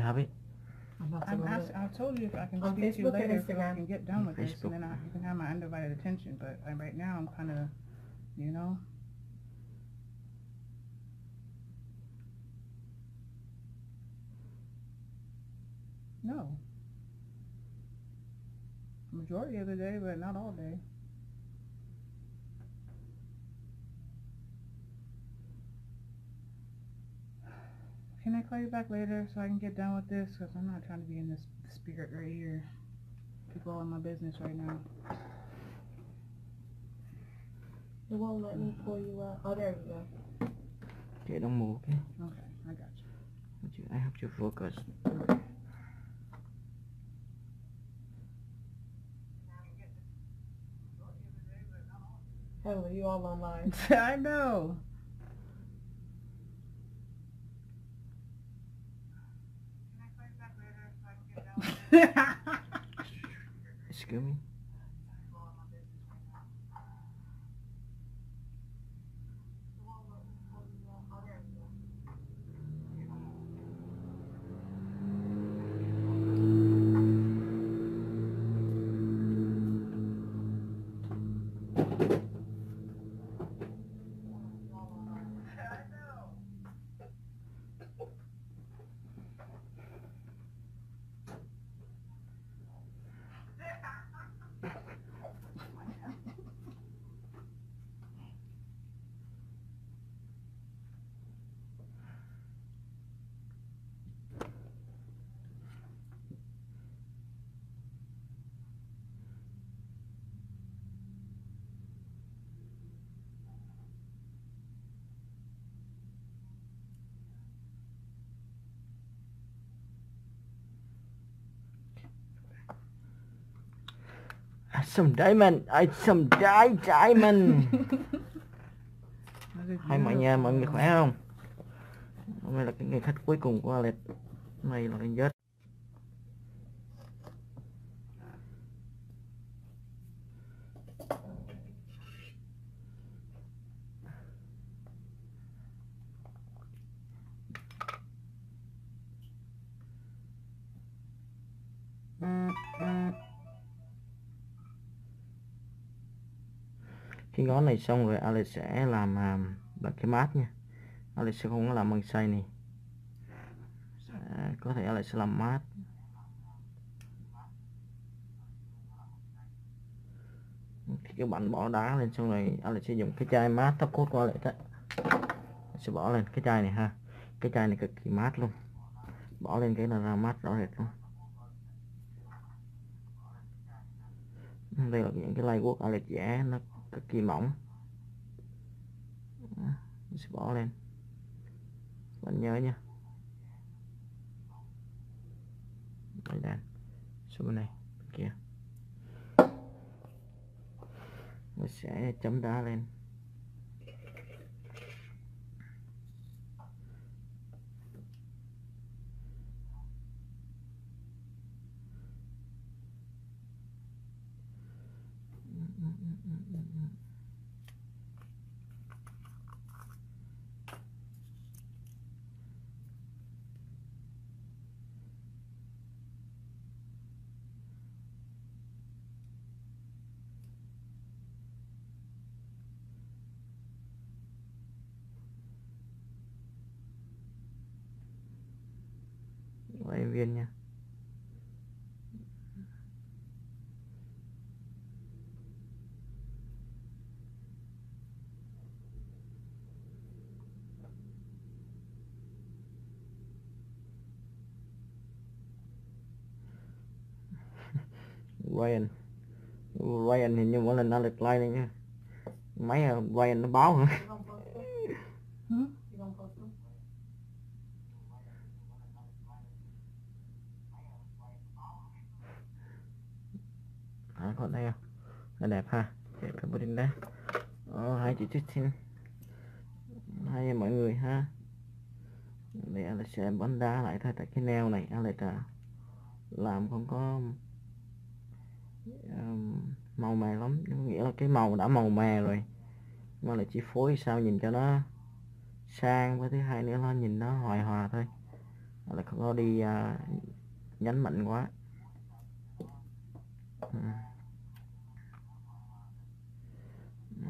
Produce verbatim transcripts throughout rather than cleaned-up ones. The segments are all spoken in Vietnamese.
have it? I'm not I'm familiar. ask, I told you if I can On speak to you Facebook and later so we Instagram. can get done with this, Facebook. and then I, you can have my undivided attention. But I, right now, I'm kind of, you know. No. Majority of the day, but not all day. Can I call you back later so I can get done with this? Because I'm not trying to be in this spirit right here. People all in my business right now. It won't let me pull you up. Oh, there you go. Okay, don't move, okay? Okay, I got you. But you, I have to focus. Okay. Hello, you all online. I know. Excuse me. Some diamond, I some di diamond. Hai mọi nhà mọi người khỏe không? Hôm nay là cái ngày khách cuối cùng của Alex. Hôm nay là cái vết. Cái ngón này xong rồi Alex sẽ làm uh, bằng cái mát nha. Alex sẽ không có làm bằng xay này. À, có thể Alex sẽ làm mát. Khi các bạn bỏ đá lên xong rồi Alex sẽ dùng cái chai mát top coat của Alex đấy. Sẽ bỏ lên cái chai này ha. Cái chai này cực kỳ mát luôn. Bỏ lên cái là ra mát rõ rệt luôn. Đây là những cái lay guốc Alex vẽ nó cực kỳ mỏng. Mình sẽ bỏ lên. Bạn nhớ nha. Đây đèn. Xuống bên này, bên kia. Mình sẽ chấm đá lên. Quay viên nha. Ryan Ryan hình như mỗi lần nó lật like này nha. Máy Ryan nó báo hả? À, còn đây không? Nó đẹp ha. Đẹp cái body đấy. Ờ, hai chị Justin. Hai mọi người ha. Để anh sẽ bắn đá lại thôi, tại cái neo này anh lại là làm không có um, màu mè lắm, nghĩa là cái màu đã màu mè rồi mà lại chi phối sao nhìn cho nó sang, với thứ hai nữa là nhìn nó hoài hòa thôi. là không có đi uh, nhấn mạnh quá. Ừ. Ừ.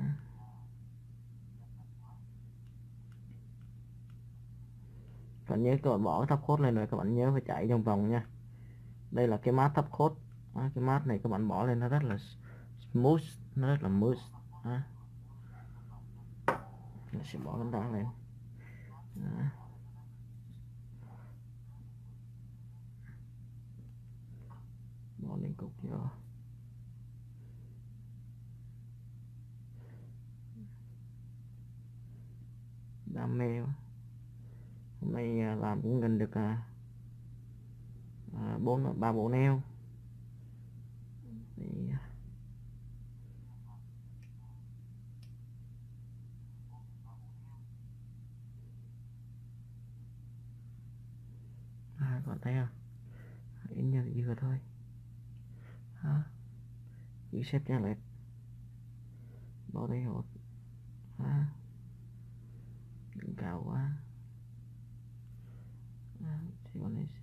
Các bạn nhớ các bạn bỏ cái top coat lên rồi các bạn nhớ phải chạy trong vòng nha. Đây là cái mát top coat. Đó, cái mát này các bạn bỏ lên nó rất là smooth, nó rất là smooth. Đó. Mình sẽ bỏ cái đó lên. Đó. Bỏ lên cục vô. Đam mê quá. Hôm nay làm cũng gần được à, bốn ba bộ nail. Thì à, còn thấy không, ít như vừa thôi. Đó. Giữ xếp cho lệch, bỏ đây hột. Đó. Đừng cao quá. Đó. Thì còn này.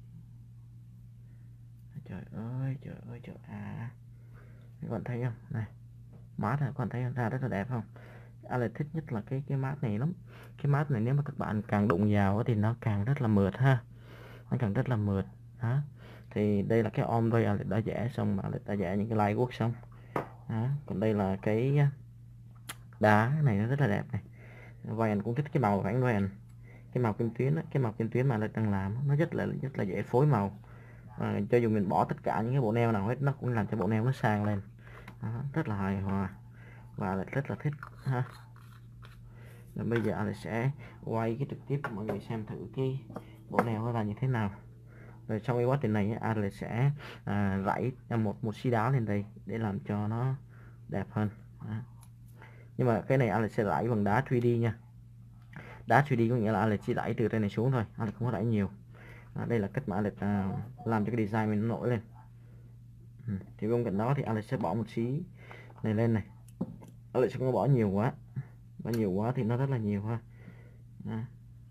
Trời ơi trời ơi trời à, các bạn thấy không này, mát này, các bạn thấy ra rất là đẹp không? Alex thích nhất là cái cái mát này lắm. Cái mát này nếu mà các bạn càng đụng vào thì nó càng rất là mượt ha, nó càng rất là mượt. Đó. Thì đây là cái om đây Alex đã vẽ xong, mà Alex đã vẽ những cái line work xong. Đó. Còn đây là cái đá này nó rất là đẹp này. Ryan cũng thích cái màu của anh Ryan, cái màu kim tuyến đó, cái màu kim tuyến mà Alex đang làm nó rất là rất là dễ phối màu. À, cho dù mình bỏ tất cả những cái bộ nail nào hết nó cũng làm cho bộ nail nó sang lên. Đó, rất là hài hòa và lại rất là thích ha. Rồi bây giờ Alex sẽ quay cái trực tiếp cho mọi người xem thử cái bộ nail nó là như thế nào. Rồi trong cái quá trình này Alex sẽ à, rải một một xí đá lên đây để làm cho nó đẹp hơn. Đó. Nhưng mà cái này Alex sẽ rải bằng đá ba D nha. Đá ba D có nghĩa là Alex chỉ rải từ trên này xuống thôi, Alex không có rải nhiều. À, đây là cách mà Alex à, làm cho cái design mình nó nổi lên. Ừ. Thì bên cạnh đó thì Alex sẽ bỏ một xí này lên này. Alex sẽ không có bỏ nhiều quá, bỏ nhiều quá thì nó rất là nhiều ha. À.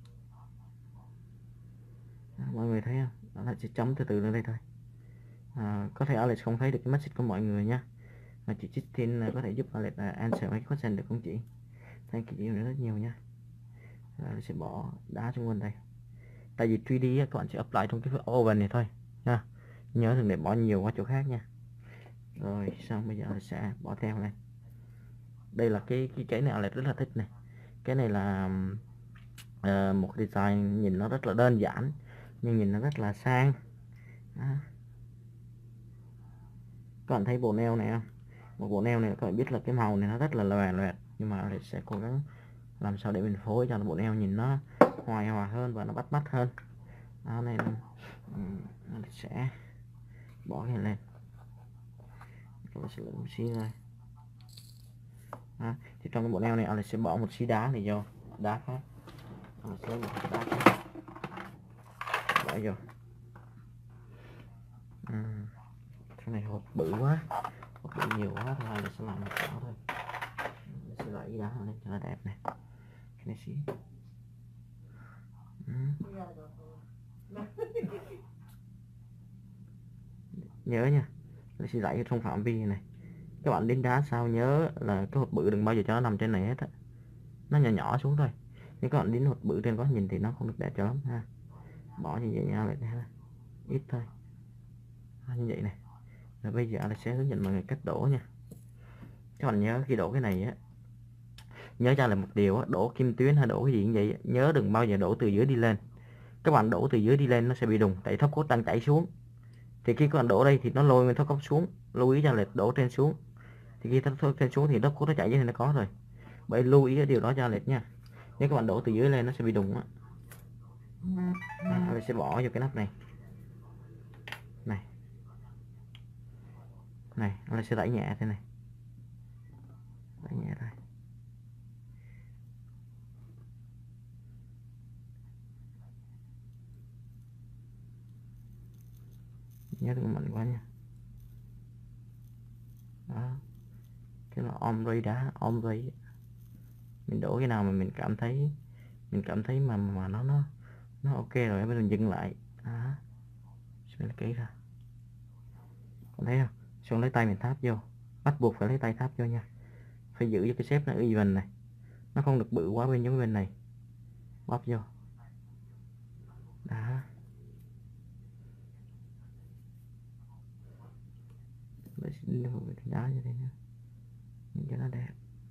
À, mọi người thấy không? Alex sẽ chấm từ từ lên đây thôi. À, có thể Alex không thấy được cái message của mọi người nha, mà chị Justin có thể giúp Alex uh, answer mấy question được không chị? Thank you rất nhiều nha. Alex sẽ bỏ đá xuống bên đây. Tại vì ba D các bạn sẽ apply trong cái oven này thôi nha. Nhớ đừng để bỏ nhiều qua chỗ khác nha. Rồi xong bây giờ Alex sẽ bỏ theo lên. Đây là cái cái cái này Alex rất là thích này. Cái này là uh, một design nhìn nó rất là đơn giản nhưng nhìn nó rất là sang. Đó. Các bạn thấy bộ nail này không? Một bộ nail này các bạn biết là cái màu này nó rất là loè loẹt, nhưng mà Alex sẽ cố gắng làm sao để mình phối cho bộ nail nhìn nó hoài hòa hơn và nó bắt mắt hơn. Đó nên Alex sẽ bỏ cái này lên. Alex sẽ lấy một xí thôi. À, thì trong cái bộ nail này Alex sẽ bỏ một xí đá này vô, đá khác. Alex sẽ lấy một đá khác bỏ vô. Ừ. Cái này hộp bự quá, hộp bự nhiều quá thì Alex sẽ làm một đảo thôi. Alex sẽ lấy đá lên cho nó đẹp này. Cái này xí. Ừ. Nhớ nha, Alex sẽ dạy trong phạm vi này. Các bạn đến đá sao nhớ là cái hộp bự đừng bao giờ cho nó nằm trên này hết á, nó nhỏ nhỏ xuống thôi. Nhưng các bạn đến hộp bự trên có nhìn thì nó không được đẹp cho lắm ha. Bỏ như vậy nha, lại ít thôi à, như vậy này. Rồi bây giờ Alex sẽ hướng dẫn mọi người cách đổ nha. Các bạn nhớ khi đổ cái này á, nhớ cho là một điều á, đổ kim tuyến hay đổ cái gì như vậy nhớ đừng bao giờ đổ từ dưới đi lên. Các bạn đổ từ dưới đi lên nó sẽ bị đùng, tại top coat đang chảy xuống. Thì khi các bạn đổ đây thì nó lôi nguyên top coat xuống. Lưu ý cho là đổ trên xuống. Thì khi top coat trên xuống thì top coat nó chảy dưới thì nó có rồi. Bởi lưu ý cái điều đó cho lệch nha. Nếu các bạn đổ từ dưới lên nó sẽ bị đùng á. À, sẽ bỏ vô cái nắp này này này, nó sẽ đẩy nhẹ thế này, đẩy nhẹ thôi. Nhớ đừng mạnh quá nha. Đó, cái là om ray đá, om ray. Mình đổ cái nào mà mình cảm thấy mình cảm thấy mà mà nó nó nó ok rồi mình dừng lại. Mình kỹ ra, còn thấy không? Xong lấy tay mình tháp vô, bắt buộc phải lấy tay tháp vô nha, phải giữ cho cái xếp nó even này, nó không được bự quá bên giống bên này, bóp vô đó. Đá như thế nha, nhìn cho nó đẹp.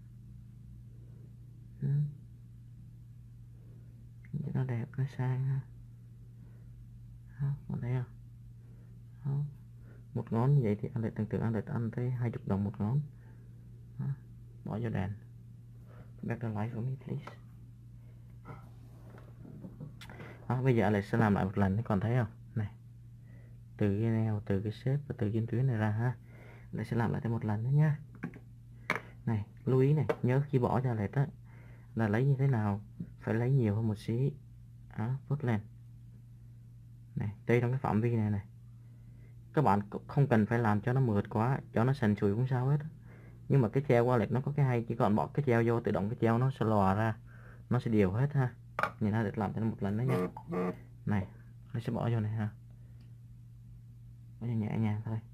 Ừ. Nhìn cho nó đẹp, nó sang ha. Đó, còn thấy không? Đó. Một ngón như vậy thì anh lại tưởng tượng anh lại ăn tới hai chục đồng một ngón. Đó. Bỏ vô đèn. Back the light for me please. Đó, bây giờ anh lại sẽ làm lại một lần, còn thấy không? Này, từ cái neo, từ cái xếp và từ trên tuyến này ra ha. Lại sẽ làm lại thêm một lần nữa nhá. Này, lưu ý này, nhớ khi bỏ ra lệch á là lấy như thế nào, phải lấy nhiều hơn một xí. Đó, vút lên. Này, tùy trong cái phạm vi này này. Các bạn không cần phải làm cho nó mượt quá, cho nó sần sùi cũng sao hết. Nhưng mà cái treo qua lệch nó có cái hay, chỉ còn bỏ cái treo vô tự động cái treo nó sẽ lò ra, nó sẽ điều hết ha. Nhìn ta được làm cho nó một lần đó nha. Này, nó sẽ bỏ vô này ha. Bỏ vô nhẹ nhàng thôi.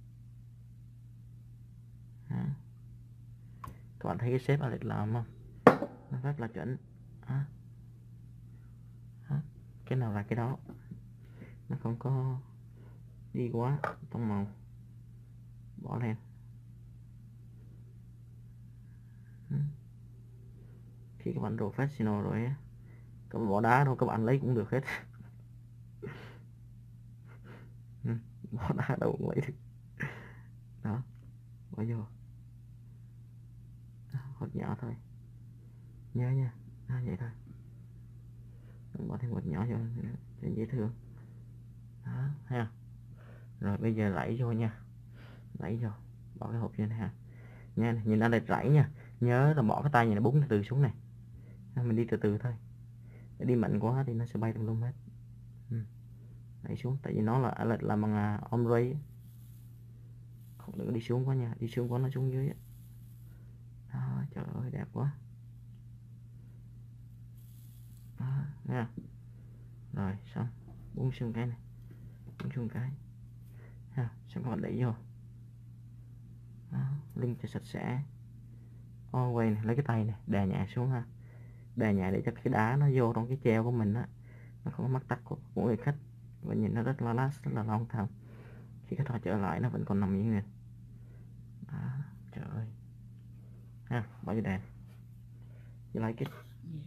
Đó. Các bạn thấy cái shape Alex làm không? Nó rất là chuẩn. Đó. Đó. Cái nào là cái đó, nó không có đi quá tông màu, bỏ lên. Khi các bạn professional rồi á, các bạn bỏ đá đâu các bạn lấy cũng được hết. Bỏ đá đâu cũng lấy được. Đó, bỏ vô. Hột nhỏ thôi, nhớ nha. Đó, vậy thôi. Bỏ thêm một nhỏ vô cho dễ thương. Đó, ha. Rồi bây giờ lẫy vô nha, lẫy vô, bỏ cái hộp vô này ha. Nha, nhìn anh đẹp rảy nha. Nhớ là bỏ cái tay này nó búng từ xuống này. Mình đi từ từ thôi. Để đi mạnh quá thì nó sẽ bay tùm lum hết. Ừ. Đẩy xuống, tại vì nó là là làm bằng uh, ombre. Không đừng đi xuống quá nha, đi xuống quá nó xuống dưới. Đó, trời ơi đẹp quá. Đó, nha. Rồi xong, búng xuống cái này, búng xuống cái. Ha, xong các bạn đẩy vô. Đó, lưng cho sạch sẽ. Always này, lấy cái tay này đè nhẹ xuống ha, đè nhẹ để cho cái đá nó vô trong cái treo của mình á, nó không có mắc tắc của, của người khách, và nhìn nó rất là last, rất là long thầm. Khi khách họ trở lại nó vẫn còn nằm như này. Đó, trời ơi. Ha, bỏ vô đèn. You like it? Yes.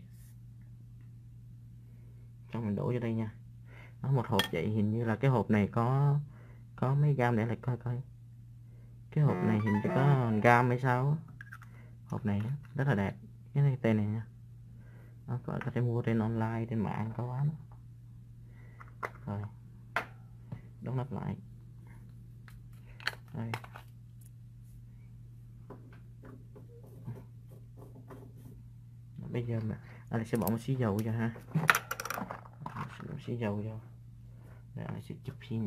Cho mình đổ vô đây nha. Nó một hộp vậy, hình như là cái hộp này có có mấy gam để lại coi coi. Cái hộp này hình như có gam hay sao á. Hộp này rất là đẹp. Cái này tên này nha. Đó, có, có thể mua trên online, trên mạng có bán. Rồi, đóng nắp lại. Đây. Bây giờ mà anh sẽ bỏ một xí dầu cho ha, một xí dầu vô, rồi anh sẽ chụp hình.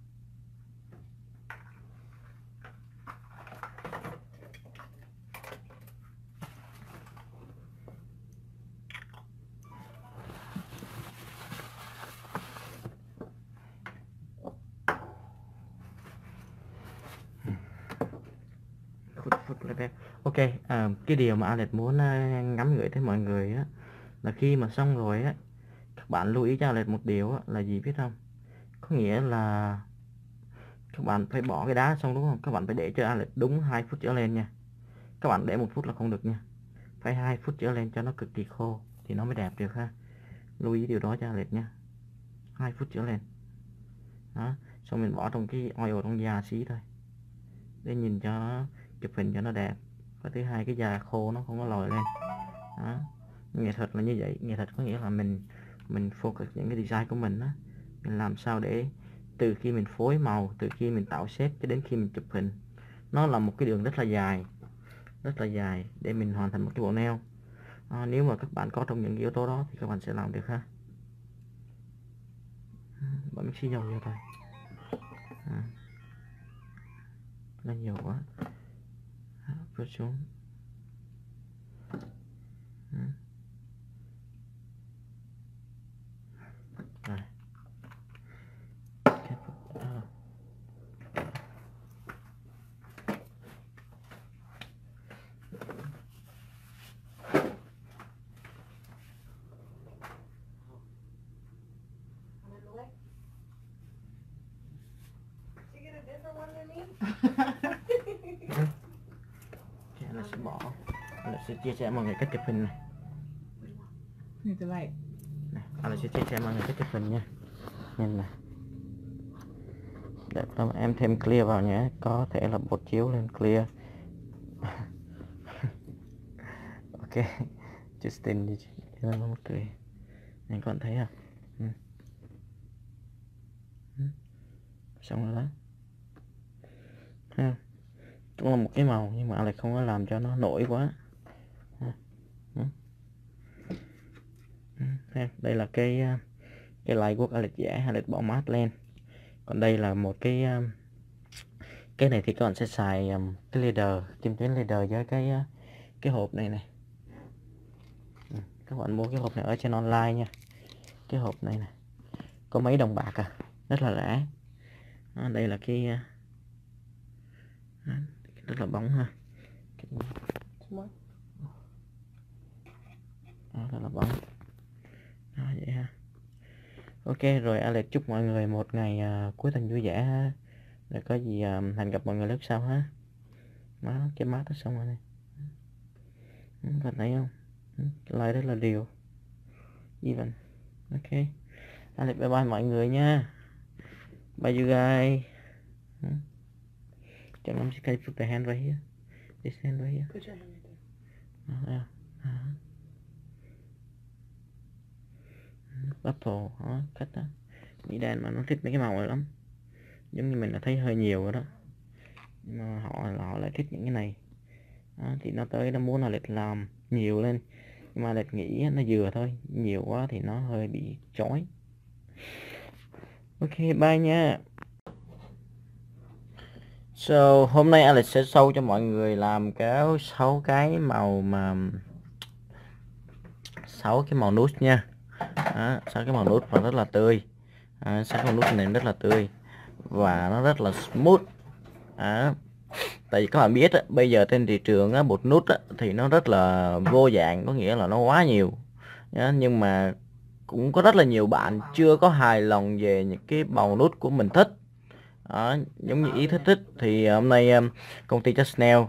Ok, à, cái điều mà Alex muốn ngắm gửi tới mọi người á là khi mà xong rồi á, các bạn lưu ý cho Alex một điều á, là gì biết không? Có nghĩa là các bạn phải bỏ cái đá xong đúng không? Các bạn phải để cho Alex đúng hai phút trở lên nha. Các bạn để một phút là không được nha. Phải hai phút trở lên cho nó cực kỳ khô thì nó mới đẹp được ha. Lưu ý điều đó cho Alex nha. hai phút trở lên. Đó, xong mình bỏ trong cái oil trong da xí thôi. Để nhìn cho nó, chụp hình cho nó đẹp. Và thứ hai cái da khô nó không có lòi lên. Đó. Nghệ thuật là như vậy, nghệ thuật có nghĩa là mình mình focus những cái design của mình á, mình làm sao để từ khi mình phối màu, từ khi mình tạo shape cho đến khi mình chụp hình, nó là một cái đường rất là dài, rất là dài để mình hoàn thành một cái bộ nail. À, nếu mà các bạn có trong những yếu tố đó thì các bạn sẽ làm được ha. Bỏ miếng xí dầu vô thôi. À. Nó nhiều quá. Vớt xuống. Ừ. Rồi. Anh là sẽ bỏ, anh là sẽ chia sẻ mọi người cách chụp hình này. Need the light. Này, anh là sẽ chia sẻ mọi người cách chụp hình nha. Nhìn này. Để em thêm clear vào nhé, có thể là bột chiếu lên clear. Ok, Justin đi nó một cười. Anh còn thấy không? Ừ. Ừ. Xong rồi đó. Ha. Cũng là một cái màu nhưng mà lại không có làm cho nó nổi quá. Ha. Ừ. Ha. Đây là cái cái light work Alex vẽ, Alex bỏ mát lên. Còn đây là một cái cái này thì các bạn sẽ xài cái leader, kim tuyến leader với cái cái hộp này này. Các bạn mua cái hộp này ở trên online nha. Cái hộp này này có mấy đồng bạc à, rất là rẻ. Đó, đây là cái rất là bóng ha. Đó, rất là bóng. Đó, vậy ha. Ok rồi, Alex chúc mọi người một ngày uh, cuối tuần vui vẻ ha. Rồi có gì uh, hẹn gặp mọi người lúc sau ha. Đó, cái mát nó xong rồi này. Còn thấy không? Cái like rất là đều. Even. Ok. Alex bye bye mọi người nha. Bye you guys. Chẳng lắm, can you put the hand right here? This hand right here. Put your hand right there. Uh, uh, Apple, đó, cách đó. Mỹ đen mà nó thích mấy cái màu này lắm. Giống như mình là thấy hơi nhiều rồi đó. Nhưng mà họ, họ lại thích những cái này. Đó, thì nó tới nó muốn là Alex làm nhiều lên. Nhưng mà Alex nghĩ nó vừa thôi. Nhiều quá thì nó hơi bị chói. Ok, bye nha. So, hôm nay Alex sẽ show cho mọi người làm cái sáu cái màu mà sáu cái màu nút nha. Đó, sáu cái màu nút và rất là tươi. À, sáu cái màu nút này rất là tươi và nó rất là smooth. À, tại vì các bạn biết á, bây giờ trên thị trường á, bột nút á, thì nó rất là vô dạng, có nghĩa là nó quá nhiều. Đó, nhưng mà cũng có rất là nhiều bạn chưa có hài lòng về những cái màu nút của mình thích. Đó, giống như ý thích thích thì hôm nay um, công ty Just Nail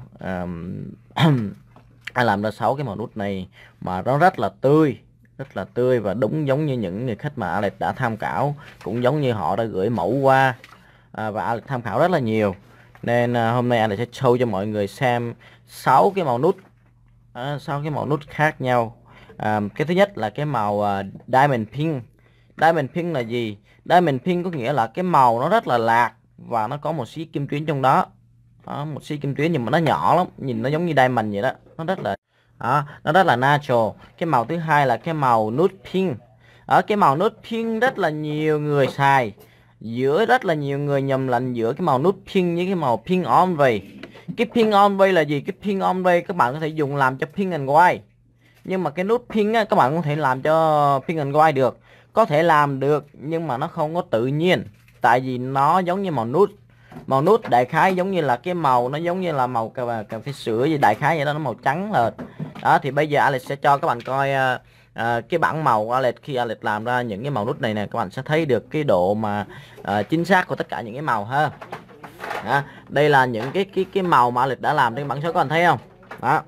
um, làm ra sáu cái màu nút này mà nó rất là tươi, rất là tươi và đúng giống như những người khách mà Alex đã tham khảo, cũng giống như họ đã gửi mẫu qua à, và Alex tham khảo rất là nhiều. Nên à, hôm nay Alex sẽ show cho mọi người xem sáu cái màu nút, à, sáu cái màu nút khác nhau. À, cái thứ nhất là cái màu uh, Diamond Pink. Diamond Pink là gì? Diamond Pink có nghĩa là cái màu nó rất là lạc và nó có một xí kim tuyến trong đó. Đó, một xí kim tuyến nhưng mà nó nhỏ lắm, nhìn nó giống như diamond vậy đó, nó rất là đó, nó rất là natural. Cái màu thứ hai là cái màu nude pink. Ở cái màu nude pink rất là nhiều người xài, giữa rất là nhiều người nhầm lẫn giữa cái màu nude pink với cái màu pink ombre. Cái pink ombre là gì? Cái pink ombre các bạn có thể dùng làm cho pink and white, nhưng mà cái nude pink á, các bạn không thể làm cho pink and white được. Có thể làm được nhưng mà nó không có tự nhiên, tại vì nó giống như màu nude. Màu nude đại khái giống như là cái màu nó giống như là màu cà, cà phê sữa gì, đại khái vậy đó, nó màu trắng lệch. Đó thì bây giờ Alex sẽ cho các bạn coi uh, uh, cái bảng màu của Alex. Khi Alex làm ra những cái màu nút này nè, các bạn sẽ thấy được cái độ mà uh, chính xác của tất cả những cái màu ha. Đó, đây là những cái cái cái màu mà Alex đã làm trên bảng số, các bạn thấy không? Đó.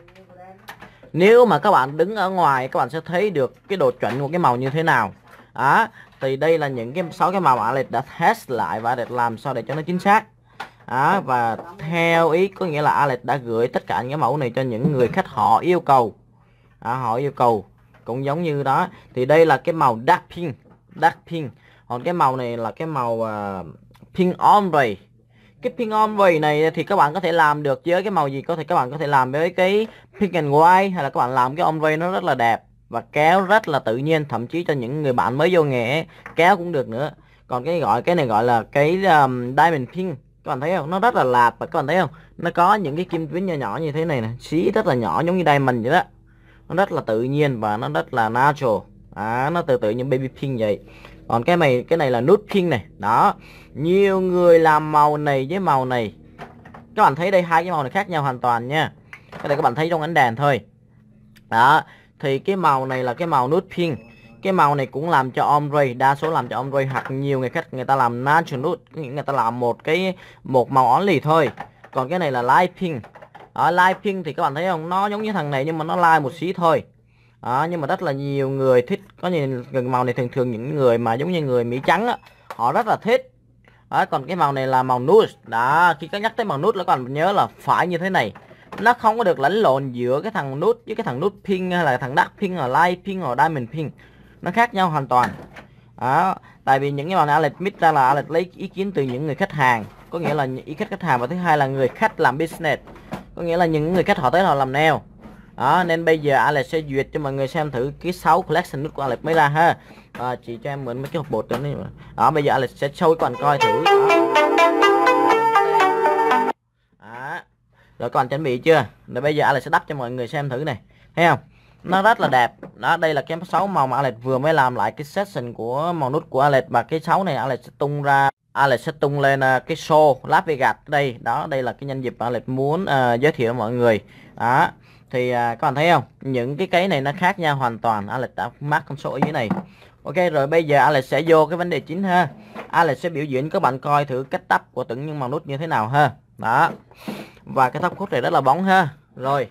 Nếu mà các bạn đứng ở ngoài các bạn sẽ thấy được cái độ chuẩn của cái màu như thế nào. Đó, thì đây là những cái sáu cái màu mà Alex đã test lại và Alex làm sao để cho nó chính xác. Đó, và theo ý có nghĩa là Alex đã gửi tất cả những cái mẫu này cho những người khách họ yêu cầu. Đó, họ yêu cầu cũng giống như đó. Thì đây là cái màu dark pink, dark pink. Còn cái màu này là cái màu uh, pink ombre. Cái pink ombre này thì các bạn có thể làm được với cái màu gì? Có thể các bạn có thể làm với cái pink and white, hay là các bạn làm cái ombre nó rất là đẹp và kéo rất là tự nhiên, thậm chí cho những người bạn mới vô nghề kéo cũng được nữa. Còn cái gọi cái này gọi là cái um, diamond pink. Các bạn thấy không? Nó rất là lạt và các bạn thấy không? Nó có những cái kim tuyến nhỏ nhỏ như thế này nè, xí rất là nhỏ giống như diamond vậy đó. Nó rất là tự nhiên và nó rất là natural. À, nó tự tự như baby pink vậy. Còn cái này cái này là nude pink này. Đó. Nhiều người làm màu này với màu này. Các bạn thấy đây, hai cái màu này khác nhau hoàn toàn nha. Cái này các bạn thấy trong ánh đèn thôi. Đó. Thì cái màu này là cái màu nude pink. Cái màu này cũng làm cho ombre, đa số làm cho ombre, hoặc nhiều người khách người ta làm natural nude, có nghĩa người ta làm một cái một màu only thôi. Còn cái này là light pink. Ở light pink thì các bạn thấy không, nó giống như thằng này nhưng mà nó light một xí thôi. Đó, nhưng mà rất là nhiều người thích. Có nhiều màu này thường thường những người mà giống như người Mỹ trắng á, họ rất là thích. Đó, còn cái màu này là màu nude. Đó, khi các nhắc tới màu nude là các bạn nhớ là phải như thế này. Nó không có được lẫn lộn giữa cái thằng nude với cái thằng nude pink, hay là thằng dark pink, hoặc light pink, hoặc diamond pink. Nó khác nhau hoàn toàn. Đó, tại vì những cái màu này Alex mix ra là Alex lấy ý kiến từ những người khách hàng, có nghĩa là ý khách khách hàng, và thứ hai là người khách làm business, có nghĩa là những người khách họ tới họ làm nail. Đó, nên bây giờ Alex sẽ duyệt cho mọi người xem thử cái sáu collection nude của Alex mới ra ha. À, chị cho em mượn mấy cái hộp bột đó. Đó, bây giờ Alex sẽ show các bạn coi thử. Đó. Đó. Rồi các bạn chuẩn bị chưa? Rồi bây giờ Alex sẽ đắp cho mọi người xem thử này. Thấy không? Nó rất là đẹp. Đó, đây là cái sáu màu mà Alex vừa mới làm lại cái session của màu nút của Alex, và cái sáu này Alex sẽ tung ra, Alex sẽ tung lên uh, cái show Las Vegas đây. Đó, đây là cái nhân dịp Alex muốn uh, giới thiệu với mọi người. Đó. Thì uh, các bạn thấy không? Những cái cái này nó khác nhau hoàn toàn. Alex đã mark con số ở dưới này. Ok, rồi bây giờ Alex sẽ vô cái vấn đề chính ha. Alex sẽ biểu diễn các bạn coi thử cách tắp của từng những màu nút như thế nào ha. Đó. Và cái top coat này rất là bóng ha. Rồi.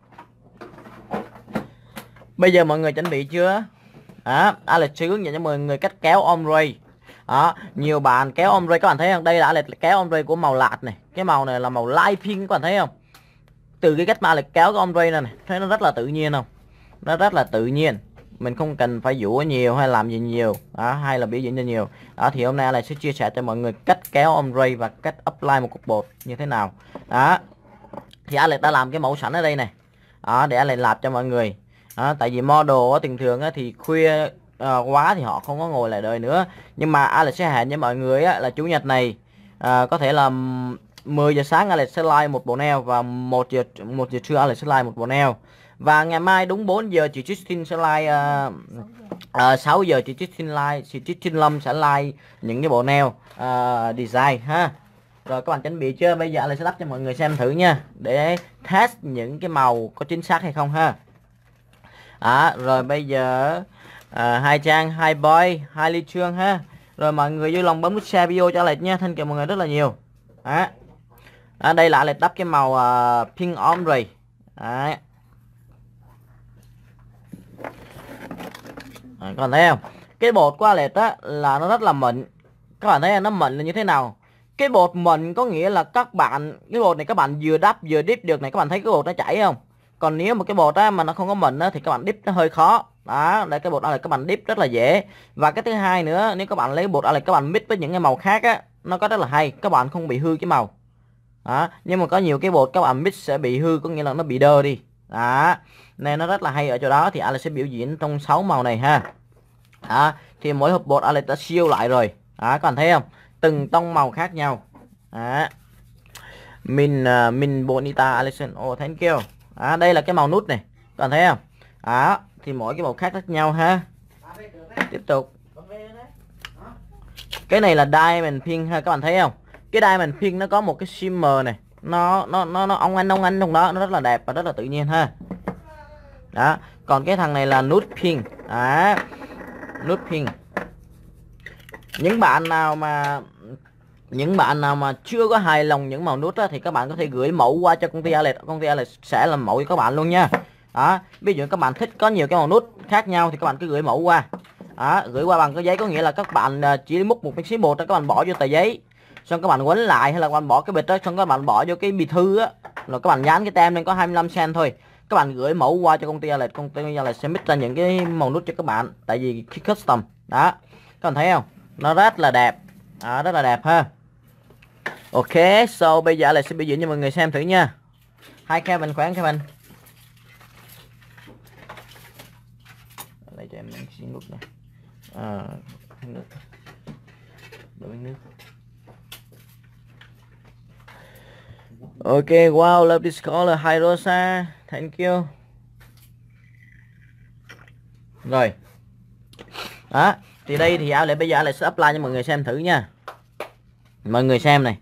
Bây giờ mọi người chuẩn bị chưa? Đó, Alex sẽ hướng dẫn cho mọi người cách kéo ombre. Đó, nhiều bạn kéo ombre, các bạn thấy không? Đây là Alex kéo ombre của màu lạt này. Cái màu này là màu light pink, các bạn thấy không? Từ cái cách mà Alex kéo cái ombre này, này, thấy nó rất là tự nhiên không? Nó rất là tự nhiên. Mình không cần phải dũa nhiều hay làm gì nhiều. Đó, hay là biểu diễn cho nhiều. Đó, thì hôm nay Alex sẽ chia sẻ cho mọi người cách kéo ombre và cách apply một cục bột như thế nào. Đó. Thì Alex đã làm cái mẫu sẵn ở đây này. Đó, để Alex làm cho mọi người. Đó, tại vì model thường thường á, thì khuya uh, quá thì họ không có ngồi lại đợi nữa. Nhưng mà Alex sẽ hẹn với mọi người á, là chủ nhật này uh, có thể là mười giờ sáng Alex sẽ live một bộ nail, và một giờ một giờ trưa Alex sẽ live một bộ nail. Và ngày mai đúng bốn giờ chị Justin sẽ live, uh, uh, sáu giờ chị Justin live, chị Justin Lâm sẽ live những cái bộ nail uh, design ha. Rồi các bạn chuẩn bị chưa? Bây giờ Alex sẽ lắp cho mọi người xem thử nha, để test những cái màu có chính xác hay không ha. Đó, rồi bây giờ à, hai Trang, hai Boy, hai Ly Trương ha. Rồi mọi người vui lòng bấm nút share video cho Alex nha, thank you mọi người rất là nhiều. Đó. Đó, đây là Alex đắp cái màu uh, pink ombre. Đấy. Đó, các bạn thấy không? Cái bột của Alex á là nó rất là mịn. Các bạn thấy nó mịn là như thế nào? Cái bột mịn có nghĩa là các bạn, cái bột này các bạn vừa đắp vừa dip được này, các bạn thấy cái bột nó chảy không? Còn nếu mà cái bột á mà nó không có mịn á thì các bạn dip nó hơi khó. Đó, đây cái bột Alex các bạn dip rất là dễ. Và cái thứ hai nữa, nếu các bạn lấy bột Alex các bạn mix với những cái màu khác á, nó có rất là hay, các bạn không bị hư cái màu. Đó, nhưng mà có nhiều cái bột các bạn mix sẽ bị hư, có nghĩa là nó bị đơ đi. Đó, nên nó rất là hay ở chỗ đó. Thì Alex sẽ biểu diễn trong sáu màu này ha. Đó, thì mỗi hộp bột Alex đã siêu lại rồi. Đó, các bạn thấy không? Từng tông màu khác nhau. Đó. Min uh, Min Bonita Alison, oh thank you. Đó, đây là cái màu nút này, các bạn thấy không? Đó, thì mỗi cái màu khác khác nhau ha. Tiếp tục. Cái này là diamond pink ha, các bạn thấy không? Cái diamond pink nó có một cái shimmer này, nó nó nó nó óng ánh óng ánh trong đó, nó rất là đẹp và rất là tự nhiên ha. Đó, còn cái thằng này là nude pink. Đó, nude pink. Những bạn nào mà những bạn nào mà chưa có hài lòng những màu nút á, thì các bạn có thể gửi mẫu qua cho công ty Alex, công ty Alex sẽ làm mẫu cho các bạn luôn nha. Đó, ví dụ các bạn thích có nhiều cái màu nút khác nhau thì các bạn cứ gửi mẫu qua. Đó, gửi qua bằng cái giấy, có nghĩa là các bạn chỉ múc một miếng xí bột đó, các bạn bỏ vô tờ giấy, xong các bạn quấn lại, hay là các bạn bỏ cái bịch đó, xong các bạn bỏ vô cái bì thư á, rồi các bạn dán cái tem lên có hai mươi lăm cent thôi. Các bạn gửi mẫu qua cho công ty Alex, công ty Alex sẽ mix ra những cái màu nút cho các bạn, tại vì cái custom. Đó, các bạn thấy không? Nó rất là đẹp. Đó, rất là đẹp ha. Ok, so bây giờ Alex sẽ biểu diễn cho mọi người xem thử nha. Hi Kevin, khỏe Kevin. Lấy cho em xin nước này. À, nước. Đổ nước. Ok, wow, love this color. Hi Rosa, thank you. Rồi. Đó, thì đây thì Alex bây giờ Alex sẽ apply cho mọi người xem thử nha. Mọi người xem này.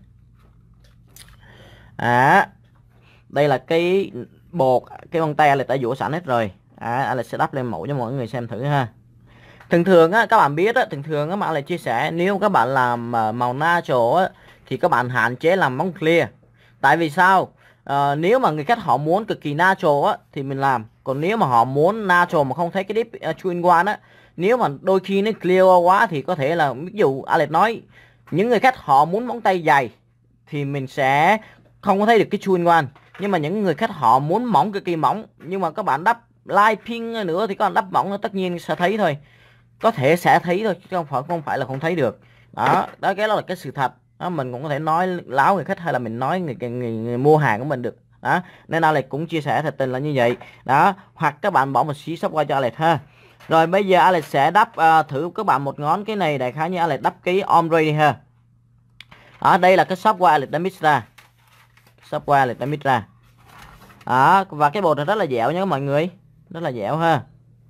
À, đây là cái bột, cái vân tay Alex đã dũa sẵn hết rồi. À, Alex sẽ đắp lên mẫu cho mọi người xem thử ha. Thường thường á, các bạn biết á, thường thường á mà lại chia sẻ nếu các bạn làm màu natural á thì các bạn hạn chế làm bóng clear. Tại vì sao? À, nếu mà người khách họ muốn cực kỳ natural á thì mình làm. Còn nếu mà họ muốn natural mà không thấy cái deep uh, two in one á, nếu mà đôi khi nó clear quá thì có thể là ví dụ Alex nói những người khách họ muốn móng tay dày thì mình sẽ không có thấy được cái two in one. Nhưng mà những người khách họ muốn mỏng cực kỳ mỏng nhưng mà các bạn đắp light pink nữa thì các bạn đắp mỏng tất nhiên sẽ thấy thôi. Có thể sẽ thấy thôi chứ không phải không phải là không thấy được. Đó, đó cái đó là cái sự thật. Đó, mình cũng có thể nói láo người khách hay là mình nói người, người, người, người mua hàng của mình được. Đó, nên Alex cũng chia sẻ thật tình là như vậy. Đó, hoặc các bạn bỏ một xí shop qua cho Alex ha. Rồi bây giờ Alex sẽ đắp uh, thử các bạn một ngón cái này đại khái như Alex đắp cái ombre đi ha. Đó, đây là cái shop qua Alex đã mix ra. Shop qua Alex đã mix ra. Đó, và cái bột này rất là dẻo nha mọi người, rất là dẻo ha.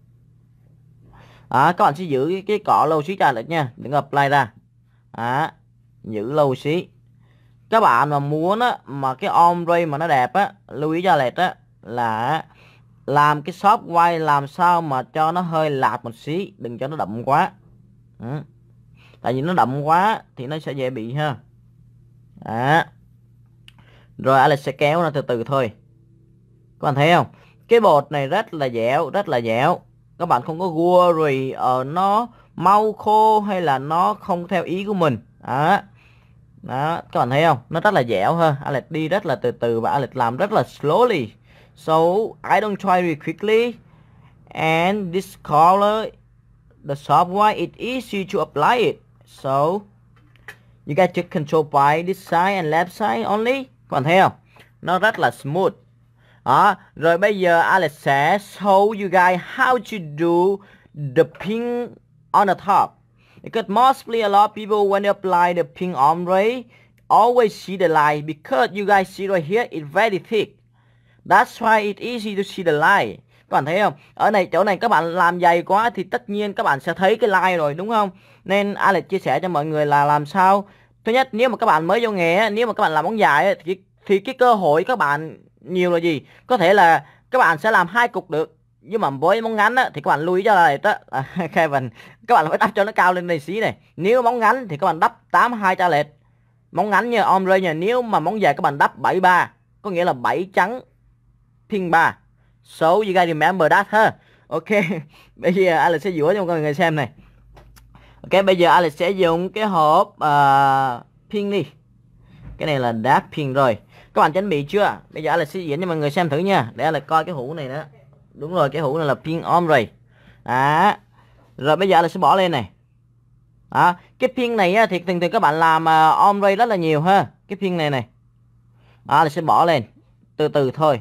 Đó, các bạn sẽ giữ cái, cái cọ lâu xí cho Alex nha, đừng apply ra. Đó, giữ lâu xí. Các bạn mà muốn á mà cái ombre mà nó đẹp á, lưu ý cho Alex á là làm cái soft white làm sao mà cho nó hơi lạt một xí, đừng cho nó đậm quá. Ừ. Tại vì nó đậm quá thì nó sẽ dễ bị ha. Đó. Rồi Alex sẽ kéo nó từ từ thôi. Các bạn thấy không? Cái bột này rất là dẻo, rất là dẻo. Các bạn không có worry ở nó mau khô hay là nó không theo ý của mình. Đó. Đó, các bạn thấy không? Nó rất là dẻo ha. Alex đi rất là từ từ và Alex làm rất là slowly. So I don't try really quickly. And this color, the soft white, it's easy to apply it. So you guys just control by this side and left side only. Các bạn thấy không? Nó rất là smooth. Đó, rồi bây giờ Alex sẽ show you guys how to do the pink on the top. Because mostly a lot of people when they apply the pink ombre always see the line because you guys see right here it's very thick. That's why it's easy to see the line. Các bạn thấy không? Ở này chỗ này các bạn làm dày quá thì tất nhiên các bạn sẽ thấy cái line rồi đúng không? Nên Alex chia sẻ cho mọi người là làm sao. Thứ nhất, nếu mà các bạn mới vô nghề, nếu mà các bạn làm móng dài thì thì cái cơ hội các bạn nhiều là gì? Có thể là các bạn sẽ làm hai cục được. Nhưng mà với móng ngắn á, thì các bạn lưu ý cho Alex đó. À, Kevin, các bạn phải đắp cho nó cao lên đây xí này. Nếu móng ngắn thì các bạn đắp tám hai cho Alex. Móng ngắn như ombre nha, nếu mà móng dài các bạn đắp bảy ba, có nghĩa là bảy trắng pink ba. So you guys remember that ha. Ok. Bây giờ Alex sẽ dũa cho mọi người xem này. Ok, bây giờ Alex sẽ dùng cái hộp uh, pink đi. Cái này là dark pink rồi. Các bạn chuẩn bị chưa? Bây giờ Alex sẽ diễn cho mọi người xem thử nha. Để Alex coi cái hũ này nữa. Đúng rồi, cái hũ này là pink ombre. Đó. Rồi bây giờ Alex sẽ bỏ lên này. Đó. Cái pink này á, thì thường thường các bạn làm uh, ombre rất là nhiều ha. Cái pink này này. Đó, Alex sẽ bỏ lên. Từ từ thôi.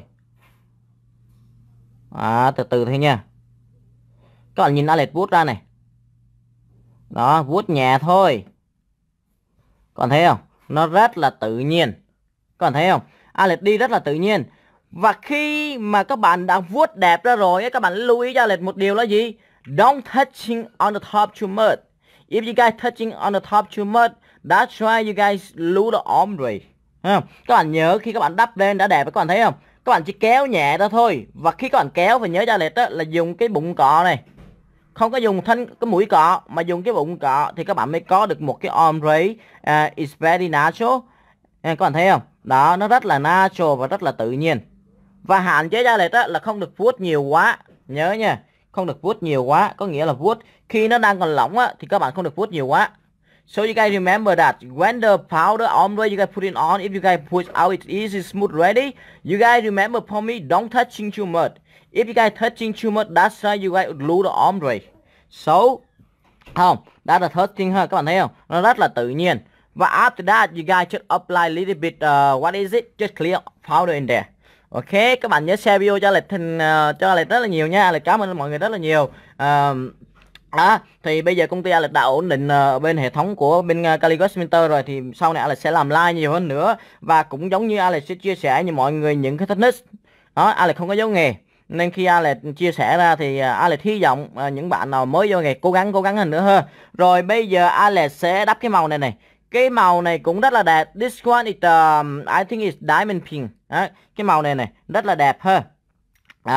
Đó, từ từ thôi nha. Các bạn nhìn Alex vuốt ra này. Đó, vuốt nhẹ thôi. Các bạn thấy không? Nó rất là tự nhiên. Các bạn thấy không? Alex đi rất là tự nhiên. Và khi mà các bạn đã vuốt đẹp ra rồi, các bạn lưu ý cho Alex một điều là gì? Don't touching on the top too much. If you guys touching on the top too much, that's why you guys lose the ombre. Các bạn nhớ khi các bạn đắp lên đã đẹp, các bạn thấy không? Các bạn chỉ kéo nhẹ ra thôi. Và khi các bạn kéo phải nhớ cho Alex là dùng cái bụng cọ này. Không có dùng thân cái mũi cọ mà dùng cái bụng cọ thì các bạn mới có được một cái ombre uh, is very natural. Uh, các bạn thấy không? Đó, nó rất là natural và rất là tự nhiên. Và hạn chế ra Alex là không được vuốt nhiều quá. Nhớ nha, không được vuốt nhiều quá. Có nghĩa là vuốt khi nó đang còn lỏng á, thì các bạn không được vuốt nhiều quá. So you guys remember that when the powder ombre you guys put it on, if you guys push out it's easy, smooth, ready. You guys remember for me, don't touching too much. If you guys touching too much, that's how you guys lose the ombre. So, không, that's the third thing ha, các bạn thấy không? Nó rất là tự nhiên. Và after that, you guys just apply a little bit, uh, what is it? Just clear powder in there. Ok, các bạn nhớ share video cho Alex uh, cho Alex rất là nhiều nha. Alex cảm ơn mọi người rất là nhiều. Uh, À, thì bây giờ công ty Alex đã ổn định uh, bên hệ thống của bên uh, Caligot Cementer rồi, thì sau này Alex sẽ làm live nhiều hơn nữa. Và cũng giống như Alex sẽ chia sẻ với mọi người những cái technique đó. Alex không có giấu nghề nên khi Alex chia sẻ ra thì uh, Alex hy vọng uh, những bạn nào mới vô nghề cố gắng cố gắng hơn nữa hơn. Rồi bây giờ Alex sẽ đắp cái màu này này. Cái màu này cũng rất là đẹp. This one is um, I think it's diamond pink đó. Cái màu này này rất là đẹp ha. Đó.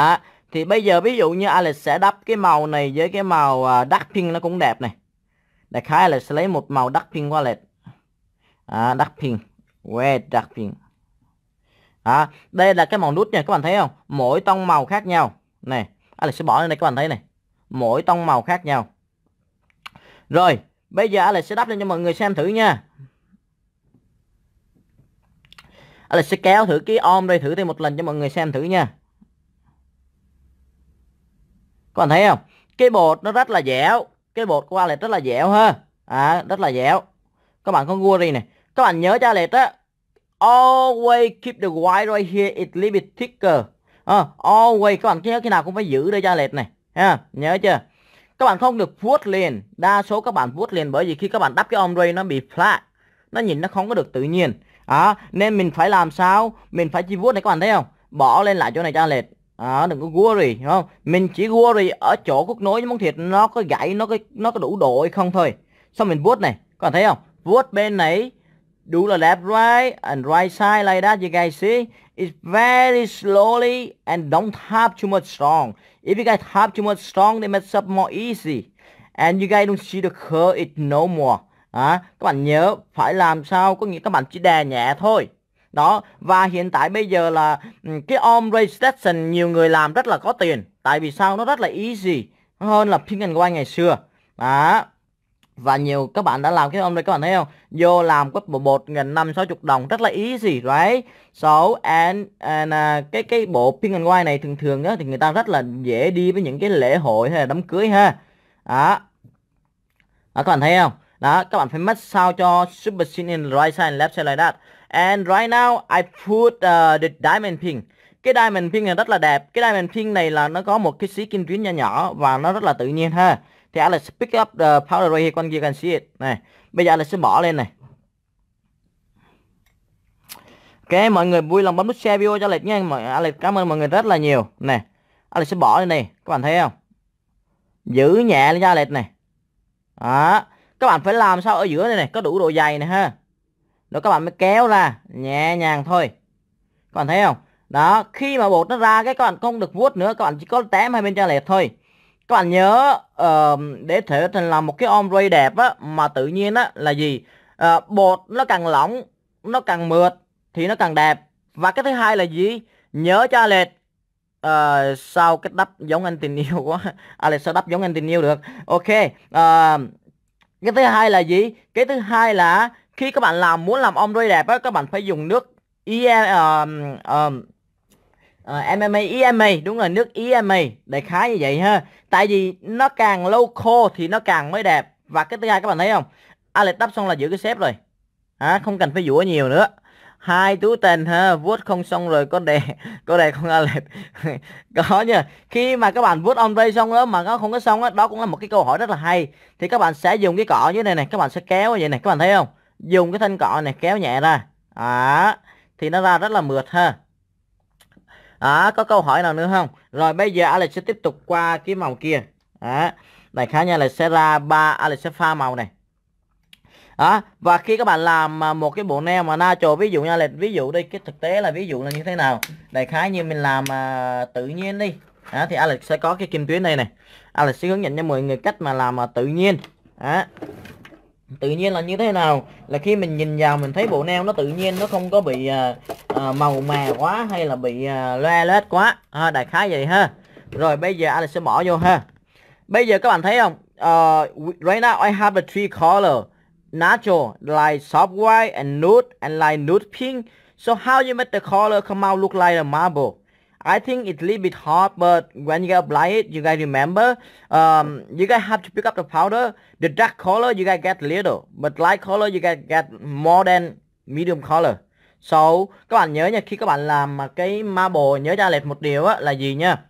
Thì bây giờ ví dụ như Alex sẽ đắp cái màu này với cái màu uh, dark pink nó cũng đẹp này. Đại khái Alex sẽ lấy một màu dark pink qua Alex. À, dark pink. Red dark pink. À, đây là cái màu nút nha, các bạn thấy không? Mỗi tông màu khác nhau. Này, Alex sẽ bỏ lên đây các bạn thấy này. Mỗi tông màu khác nhau. Rồi, bây giờ Alex sẽ đắp lên cho mọi người xem thử nha. Alex sẽ kéo thử cái om đây thử thêm một lần cho mọi người xem thử nha. Các bạn thấy không? Cái bột nó rất là dẻo. Cái bột của Alex rất là dẻo ha. À, rất là dẻo. Các bạn con Guri này. Các bạn nhớ cho Alex á. Always keep the white right here. It little bit thicker. À, always. Các bạn nhớ cái nào cũng phải giữ đây cho Alex này. Ha, nhớ chưa? Các bạn không được vuốt liền. Đa số các bạn vuốt liền bởi vì khi các bạn đắp cái ombre nó bị flat. Nó nhìn nó không có được tự nhiên. À, nên mình phải làm sao? Mình phải chỉ vuốt này các bạn thấy không? Bỏ lên lại chỗ này cho Alex. À, đừng có worry, hiểu không? Mình chỉ worry ở chỗ khúc nối với móng thịt nó có gãy, nó có nó có đủ độ hay không thôi. Xong mình vuốt này, các bạn thấy không? Vuốt bên này, do the left right and right side like that. You guys see? It's very slowly and don't tap too much strong. If you guys tap too much strong, they mess up more easy. And you guys don't see the curve it no more. À, các bạn nhớ phải làm sao, có nghĩa các bạn chỉ đè nhẹ thôi. Đó, và hiện tại bây giờ là cái ombre station nhiều người làm rất là có tiền. Tại vì sao? Nó rất là easy hơn là pink and white ngày xưa. Đó. Và nhiều các bạn đã làm cái ombre, các bạn thấy không? Vô làm có bộ bột gần năm sáu chục đồng, rất là easy, right? So and, and uh, cái cái bộ pink and white này thường thường đó thì người ta rất là dễ đi với những cái lễ hội hay là đám cưới ha. Đó. Đó, các bạn thấy không? Đó, các bạn phải match sao cho super thin in the right side and left side like that. And right now I put uh, the diamond pink. Cái diamond pink này rất là đẹp. Cái diamond pink này là nó có một cái xí kim tuyến nhỏ nhỏ và nó rất là tự nhiên ha. Thì Alex pick up the powder right here, you can see it. Này, bây giờ Alex sẽ bỏ lên này. Ok, mọi người vui lòng bấm nút share video cho Alex nha. Mọi Alex cảm ơn mọi người rất là nhiều. Này, Alex sẽ bỏ lên này, các bạn thấy không? Giữ nhẹ lên cho Alex này. Đó, các bạn phải làm sao ở giữa này này có đủ độ dày này ha. Rồi các bạn mới kéo ra nhẹ nhàng thôi. Các bạn thấy không? Đó, khi mà bột nó ra cái các bạn không được vuốt nữa, các bạn chỉ có tém hai bên cho Alex thôi. Các bạn nhớ uh, để thể thành làm một cái ombre đẹp á mà tự nhiên á là gì? Uh, bột nó càng lỏng, nó càng mượt thì nó càng đẹp. Và cái thứ hai là gì? Nhớ cho Alex uh, sao cái đắp giống anh tình yêu quá. Alex sao đắp giống anh tình yêu được? Ok. Uh, cái thứ hai là gì? Cái thứ hai là khi các bạn làm muốn làm ombre đẹp á, các bạn phải dùng nước e em, uh, uh, uh, em em a, e em a, đúng rồi, nước e em a, đại khái như vậy ha. Tại vì nó càng lâu khô thì nó càng mới đẹp. Và cái thứ hai các bạn thấy không? Alex đắp xong là giữ cái xếp rồi. À, không cần phải dũa nhiều nữa. Hai túi tên ha, vuốt không xong rồi có đề có đề không Alex. Có nha. Khi mà các bạn vuốt ombre xong đó mà nó không có xong đó, đó cũng là một cái câu hỏi rất là hay. Thì các bạn sẽ dùng cái cọ dưới này này, các bạn sẽ kéo vậy này, các bạn thấy không? Dùng cái thanh cọ này kéo nhẹ ra. À, thì nó ra rất là mượt ha. À, có câu hỏi nào nữa không? Rồi bây giờ Alex sẽ tiếp tục qua cái màu kia. À, đại khái nha, Alex sẽ ra ba, Alex sẽ pha màu này. Đó, và khi các bạn làm một cái bộ nail mà natural, ví dụ như là ví dụ đây, cái thực tế là ví dụ là như thế nào, đại khái như mình làm uh, tự nhiên đi. Đó, thì Alex sẽ có cái kim tuyến đây này, Alex sẽ hướng dẫn cho mọi người cách mà làm uh, tự nhiên. Đó, tự nhiên là như thế nào, là khi mình nhìn vào mình thấy bộ nail nó tự nhiên, nó không có bị uh, uh, màu mè quá hay là bị uh, loe loét quá. À, đại khái vậy ha. Rồi bây giờ Alex sẽ bỏ vô ha. Bây giờ các bạn thấy không, uh, right now I have the three color. Natural, like soft white and nude and like nude pink. So how you make the color come out look like a marble? I think it's a little bit hard, but when you guys apply it, you guys remember, um, you guys have to pick up the powder. The dark color you guys get little, but light color you guys get more than medium color. So các bạn nhớ nha, khi các bạn làm cái marble, nhớ cho Alex một điều á là gì nha,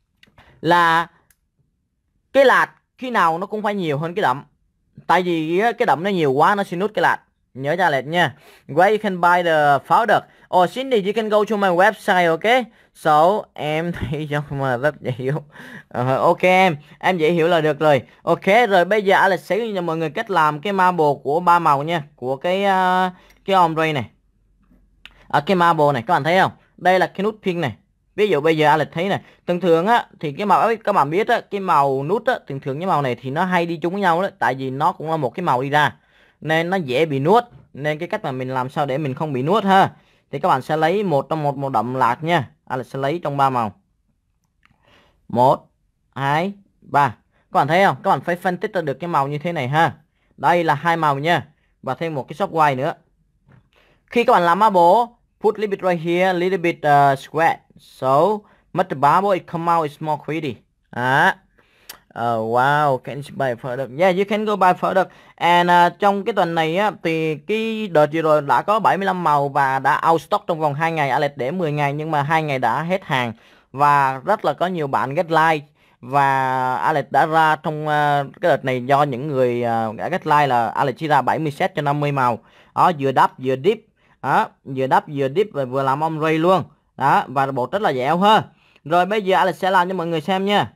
là cái lạt khi nào nó cũng phải nhiều hơn cái đậm. Tại vì cái đậm nó nhiều quá nó sẽ nút cái lạt. Nhớ cho Alex nha. Where you can buy the powder. Oh Cindy, you can go to my website, okay? So em thấy trong mà rất dễ hiểu. Uh, ok em, em dễ hiểu là được rồi. Ok, rồi bây giờ Alex sẽ cho mọi người cách làm cái marble của ba màu nha, của cái uh, cái ombre này. Ở cái marble này các bạn thấy không? Đây là cái nút pink này. Ví dụ bây giờ Alex thấy này, thường thường á thì cái màu các bạn biết á, cái màu nút á, thường thường cái màu này thì nó hay đi chung với nhau đó, tại vì nó cũng là một cái màu đi ra nên nó dễ bị nuốt. Nên cái cách mà mình làm sao để mình không bị nuốt ha, thì các bạn sẽ lấy một trong một màu đậm lạc nha. Alex sẽ lấy trong ba màu, một hai ba. Các bạn thấy không, các bạn phải phân tích ra được cái màu như thế này ha. Đây là hai màu nha, và thêm một cái soft white nữa. Khi các bạn làm marble, put a little bit right here, a little bit uh, square, so make the bubble it come out is more pretty. À, uh, wow, can you buy further? Yeah, you can go buy further. And uh, trong cái tuần này á, thì cái đợt vừa rồi đã có bảy mươi lăm màu và đã out stock trong vòng hai ngày. Alex để mười ngày nhưng mà hai ngày đã hết hàng và rất là có nhiều bạn get like. Và Alex đã ra trong uh, cái đợt này do những người uh, đã get like là Alex chỉ ra bảy mươi set cho năm mươi màu. Đó, vừa đắp vừa dip. Đó, vừa đắp vừa dip và vừa làm ombre luôn. Đó, và bộ rất là dẻo ha. Rồi bây giờ Alex sẽ làm cho mọi người xem nha.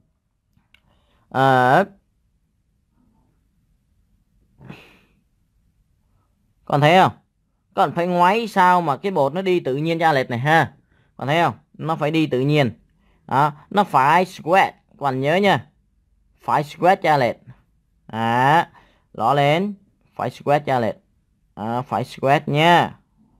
À, còn thấy không? Còn phải ngoáy sao mà cái bột nó đi tự nhiên cho Alex này ha. Còn thấy không? Nó phải đi tự nhiên. Đó, nó phải squat. Các bạn nhớ nha. Phải squat cho Alex. À, ló lên. Phải squat cho Alex. À, phải squat nha.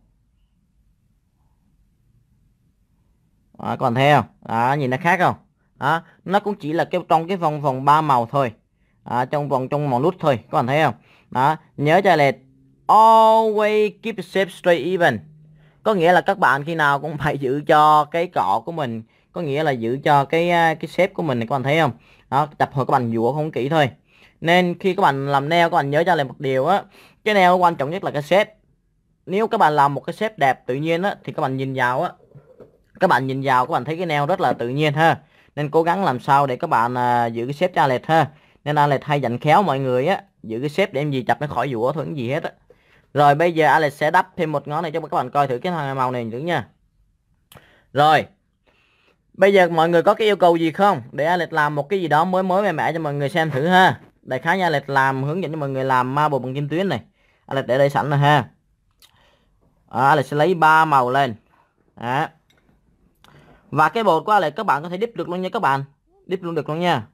Đó, còn thấy không? Đó, nhìn nó khác không? Đó, nó cũng chỉ là cái trong cái vòng vòng ba màu thôi. Đó, trong vòng trong màu nút thôi. Các bạn thấy không? Đó, nhớ cho Alex always keep the shape straight even. Có nghĩa là các bạn khi nào cũng phải giữ cho cái cọ của mình, có nghĩa là giữ cho cái cái shape của mình này, các bạn thấy không? Đó, tập hồi các bạn dũa không kỹ thôi. Nên khi các bạn làm nail, các bạn nhớ cho lại một điều á, cái nail quan trọng nhất là cái shape. Nếu các bạn làm một cái shape đẹp tự nhiên á thì các bạn nhìn vào á, các bạn nhìn vào các bạn thấy cái nail rất là tự nhiên ha. Nên cố gắng làm sao để các bạn à, giữ cái shape cho Alex ha. Nên Alex hay dặn khéo mọi người á, giữ cái shape để em gì chập nó khỏi dũa thôi, cái gì hết á. Rồi bây giờ Alex sẽ đắp thêm một ngón này cho các bạn coi thử cái thằng màu này nữa nha. Rồi bây giờ mọi người có cái yêu cầu gì không, để Alex làm một cái gì đó mới mới mẻ mẻ cho mọi người xem thử ha. Đại khái như Alex làm hướng dẫn cho mọi người làm marble bằng kim tuyến này. Alex để đây sẵn rồi ha. À, Alex sẽ lấy ba màu lên. Đó. Và cái bột của Alex các bạn có thể dip được luôn nha các bạn. Dip luôn được luôn nha.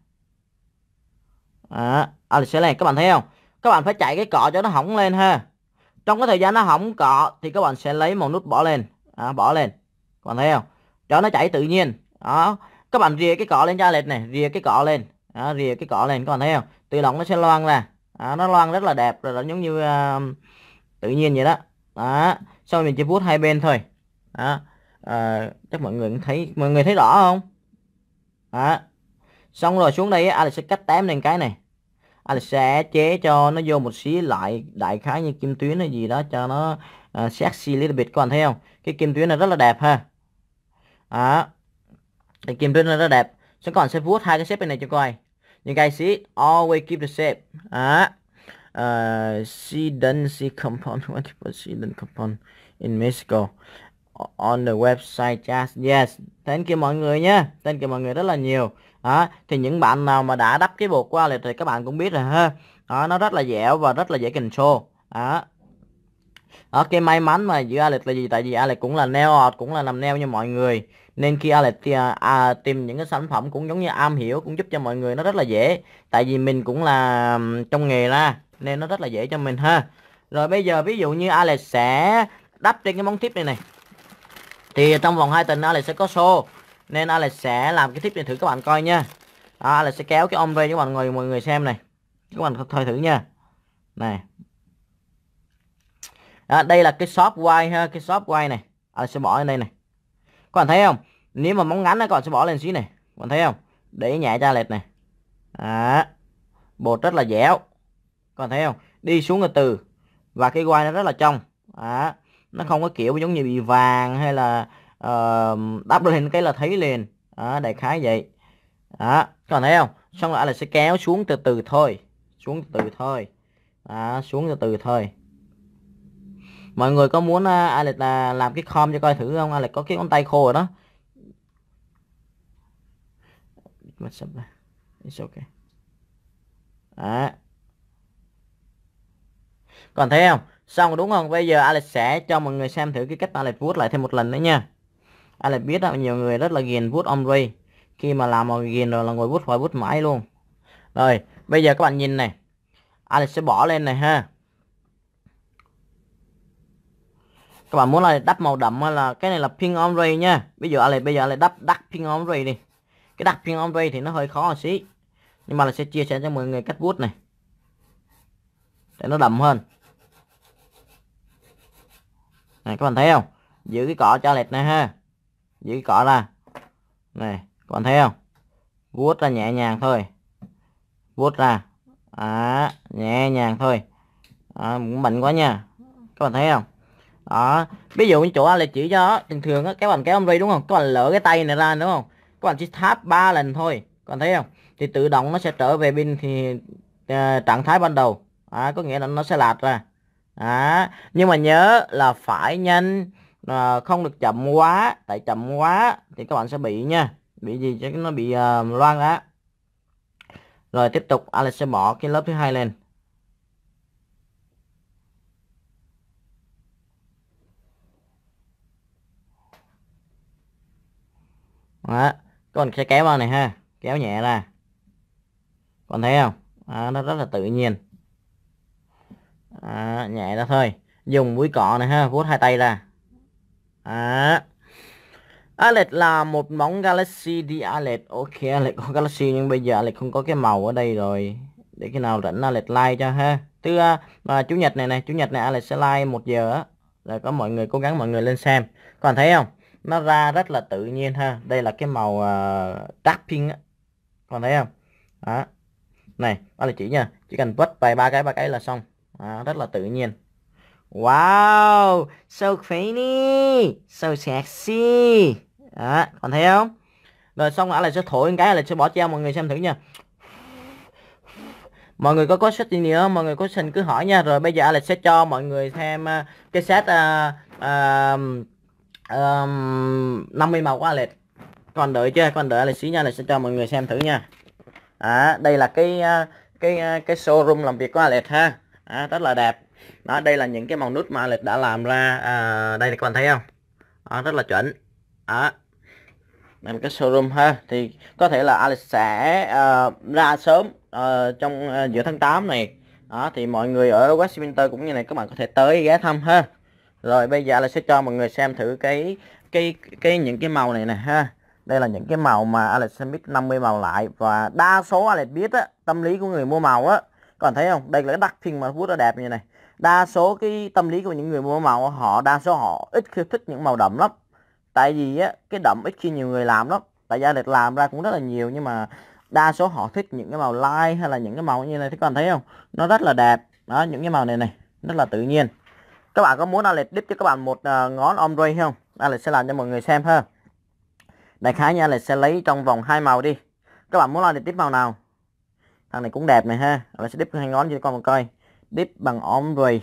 À, Alex sẽ lên, các bạn thấy không? Các bạn phải chạy cái cọ cho nó hỏng lên ha. Trong cái thời gian nó hỏng cọ thì các bạn sẽ lấy một nút bỏ lên. À, bỏ lên. Các bạn thấy không? Cho nó chảy tự nhiên. Đó. Các bạn rìa cái cọ lên cho Alex này. Rìa cái cọ lên. Đó, rìa cái cọ lên. Các bạn thấy không? Tự động nó sẽ loang ra. Đó, nó loang rất là đẹp. Rồi nó giống như uh, tự nhiên vậy đó. Đó. Sau mình chỉ vuốt hai bên thôi. Đó. À, chắc mọi người cũng thấy, mọi người thấy rõ không? Đó. Xong rồi xuống đây Alex sẽ cắt tém lên cái này. Alex sẽ chế cho nó vô một xí lại, đại khái như kim tuyến hay gì đó cho nó uh, sexy little bit. Các bạn thấy không? Cái kim tuyến này rất là đẹp ha. Đó. Cái kim tuyến này rất là đẹp. Xong các bạn sẽ vuốt hai cái shape bên này cho coi. You guys see it? Always keep the shape. Đó. Uh, Sedency compound. What is Sedency compound in Mexico? On the website just yes. Thank you mọi người nhé. Thank you mọi người rất là nhiều. Đó, thì những bạn nào mà đã đắp cái bột của Alex thì các bạn cũng biết rồi ha. Đó, nó rất là dẻo và rất là dễ control. Đó. Đó, cái may mắn mà giữa Alex là gì? Tại vì Alex cũng là nail art, cũng là làm nail như mọi người. Nên khi Alex à, tìm những cái sản phẩm cũng giống như am hiểu, cũng giúp cho mọi người nó rất là dễ. Tại vì mình cũng là trong nghề ra nên nó rất là dễ cho mình ha. Rồi bây giờ ví dụ như Alex sẽ đắp trên cái món tip này này. Thì trong vòng hai tuần Alex sẽ có show. Nên Alex sẽ làm cái tip này thử các bạn coi nha. Đó, Alex sẽ kéo cái ombre cho các bạn ngồi mọi người xem này. Các bạn thôi thử nha. Này. Đó, đây là cái soft white ha, cái soft white này. Alex sẽ bỏ lên đây này. Các bạn thấy không? Nếu mà móng ngắn đó, các bạn sẽ bỏ lên xí này. Các bạn thấy không? Để nhẹ cho Alex này. Đó. Bột rất là dẻo. Các bạn thấy không? Đi xuống từ từ. Và cái white nó rất là trong. Đó. Nó không có kiểu giống như bị vàng hay là uh, đắp lên cái là thấy liền. Đó, đại khái vậy. Đó, các bạn thấy không? Xong rồi Alex sẽ kéo xuống từ từ thôi. Xuống từ từ thôi. Đó, xuống từ từ thôi. Mọi người có muốn uh, Alex uh, làm cái com cho coi thử không? Alex có cái ngón tay khô rồi đó. It's okay. Đó. Còn thấy không? Xong rồi đúng không? Bây giờ Alex sẽ cho mọi người xem thử cái cách Alex vuốt lại thêm một lần nữa nha. Alex biết đó, nhiều người rất là ghiền vuốt ombre, khi mà làm mà ghiền rồi là ngồi vuốt hoài vuốt mãi luôn. Rồi bây giờ các bạn nhìn này, Alex sẽ bỏ lên này ha. Các bạn muốn là đắp màu đậm hay là cái này là pink ombre nha. Ví dụ Alex bây giờ Alex đắp đắt pink ombre đi. Cái đắt pink ombre thì nó hơi khó một xí, nhưng mà là sẽ chia sẻ cho mọi người cách vuốt này để nó đậm hơn. Này các bạn thấy không, giữ cái cọ cho Alex này ha, giữ cái cọ ra này, các bạn thấy không, vuốt ra nhẹ nhàng thôi, vuốt ra à, nhẹ nhàng thôi à, cũng mạnh quá nha, các bạn thấy không đó. Ví dụ như chỗ Alex chỉ cho thường thường á, các bạn kéo ombre đúng không, các bạn lỡ cái tay này ra đúng không, các bạn chỉ tháp ba lần thôi, các bạn thấy không, thì tự động nó sẽ trở về pin thì uh, trạng thái ban đầu à, có nghĩa là nó sẽ lạt ra à. Nhưng mà nhớ là phải nhanh, à, không được chậm quá, tại chậm quá thì các bạn sẽ bị nha, bị gì chứ nó bị uh, loang ra. Rồi tiếp tục Alex sẽ bỏ cái lớp thứ hai lên. Đó, các bạn sẽ kéo vào này ha, kéo nhẹ ra, còn thấy không à, nó rất là tự nhiên à, nhẹ ra thôi, dùng mũi cọ này ha, vuốt hai tay ra à. Alex là một món Galaxy đi Alex, ok Alex có Galaxy nhưng bây giờ Alex không có cái màu ở đây rồi, để khi nào rảnh Alex like cho ha. Thứ uh, chủ nhật này này, chủ nhật này Alex sẽ like một giờ á, rồi có mọi người cố gắng mọi người lên xem. Các bạn thấy không, nó ra rất là tự nhiên ha. Đây là cái màu uh, dark pink á, các bạn thấy không đó. Này Alex chỉ nha, chỉ cần vất vài ba cái ba cái là xong à, rất là tự nhiên. Wow, so funny, so sexy. Đó, còn thấy không? Rồi xong rồi lại sẽ thổi một cái, là sẽ bỏ treo mọi người xem thử nha. Mọi người có có set gì nữa, mọi người có xin cứ hỏi nha. Rồi bây giờ Alex sẽ cho mọi người thêm uh, cái set uh, uh, uh, năm mươi màu của Alex. Còn đợi chưa? Còn đợi Alex xí nha, Alex sẽ cho mọi người xem thử nha. À, đây là cái uh, cái uh, cái showroom làm việc của Alex ha. À, rất là đẹp. Đó, đây là những cái màu nút mà Alex đã làm ra. À, đây các bạn thấy không? Đó, rất là chuẩn. Đó. Đây là cái showroom ha. Thì có thể là Alex sẽ uh, ra sớm uh, trong uh, giữa tháng tám này. Đó, thì mọi người ở Westminster cũng như này các bạn có thể tới ghé thăm ha. Rồi bây giờ Alex sẽ cho mọi người xem thử cái cái cái những cái màu này nè ha. Đây là những cái màu mà Alex sẽ mix năm mươi màu lại, và đa số Alex biết á, tâm lý của người mua màu á, các bạn thấy không? Đây là cái dark pink mà vuốt nó đẹp như này. Đa số cái tâm lý của những người mua màu, họ đa số họ ít khi thích những màu đậm lắm. Tại vì á, cái đậm ít khi nhiều người làm lắm. Tại vì Alex làm ra cũng rất là nhiều, nhưng mà đa số họ thích những cái màu light hay là những cái màu như này. Các bạn thấy không? Nó rất là đẹp. Đó, những cái màu này này rất là tự nhiên. Các bạn có muốn Alex dip cho các bạn một uh, ngón ombre không? Alex sẽ làm cho mọi người xem ha. Đại khái nha, Alex sẽ lấy trong vòng hai màu đi. Các bạn muốn Alex dip màu nào? Thằng này cũng đẹp này ha. Alex sẽ dip hai ngón cho các bạn coi. Dip bằng ombre.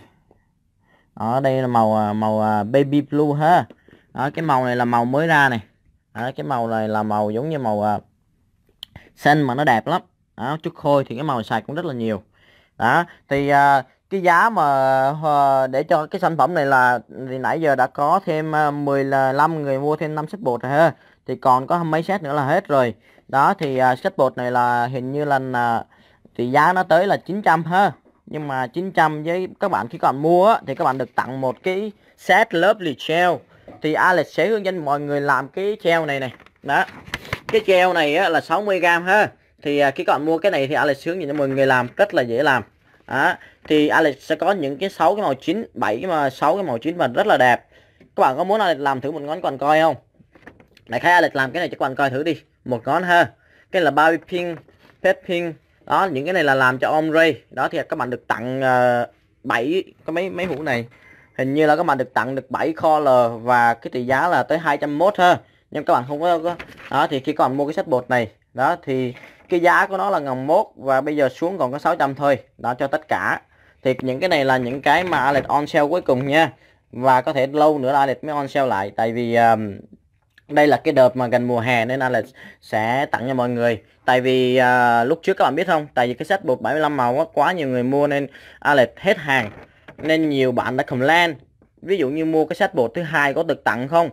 Ở đây là màu màu baby blue ha. Đó, cái màu này là màu mới ra này. Đó, cái màu này là màu giống như màu uh, xanh mà nó đẹp lắm. Đó, chút khôi thì cái màu xài cũng rất là nhiều. Đó, thì uh, cái giá mà uh, để cho cái sản phẩm này là thì nãy giờ đã có thêm uh, mười lăm người mua thêm năm set bột rồi ha. Thì còn có mấy set nữa là hết rồi. Đó thì uh, set bột này là hình như là uh, thì giá nó tới là chín trăm ha. Nhưng mà chín trăm với các bạn khi các bạn mua á, thì các bạn được tặng một cái set Lovely Gel. Thì Alex sẽ hướng dẫn mọi người làm cái gel này này. Đó. Cái gel này á, là sáu mươi gam ha. Thì uh, khi các bạn mua cái này thì Alex hướng dẫn cho mọi người làm rất là dễ làm. Đó. Thì Alex sẽ có những cái sáu cái màu chín, bảy cái mà sáu cái màu chín và rất là đẹp. Các bạn có muốn Alex làm thử một ngón còn coi không? Đại khái Alex làm cái này cho các bạn coi thử đi. Một ngón ha. Cái là Barbie Pink, Pet Pink. Đó, những cái này là làm cho ombre. Đó thì các bạn được tặng uh, bảy cái mấy mấy hũ này. Hình như là các bạn được tặng được bảy color và cái trị giá là tới hai trăm mốt ha. Nhưng các bạn không có, có đó thì khi các bạn mua cái set bột này, đó thì cái giá của nó là ngàn mốt và bây giờ xuống còn có sáu trăm thôi. Đó cho tất cả. Thì những cái này là những cái mà Alex on sale cuối cùng nha. Và có thể lâu nữa là Alex mới on sale lại, tại vì um, đây là cái đợt mà gần mùa hè nên Alex sẽ tặng cho mọi người. Tại vì uh, lúc trước các bạn biết không, tại vì cái set bột bảy mươi lăm màu quá, quá nhiều người mua nên Alex hết hàng. Nên nhiều bạn đã comment, ví dụ như mua cái set bột thứ hai có được tặng không?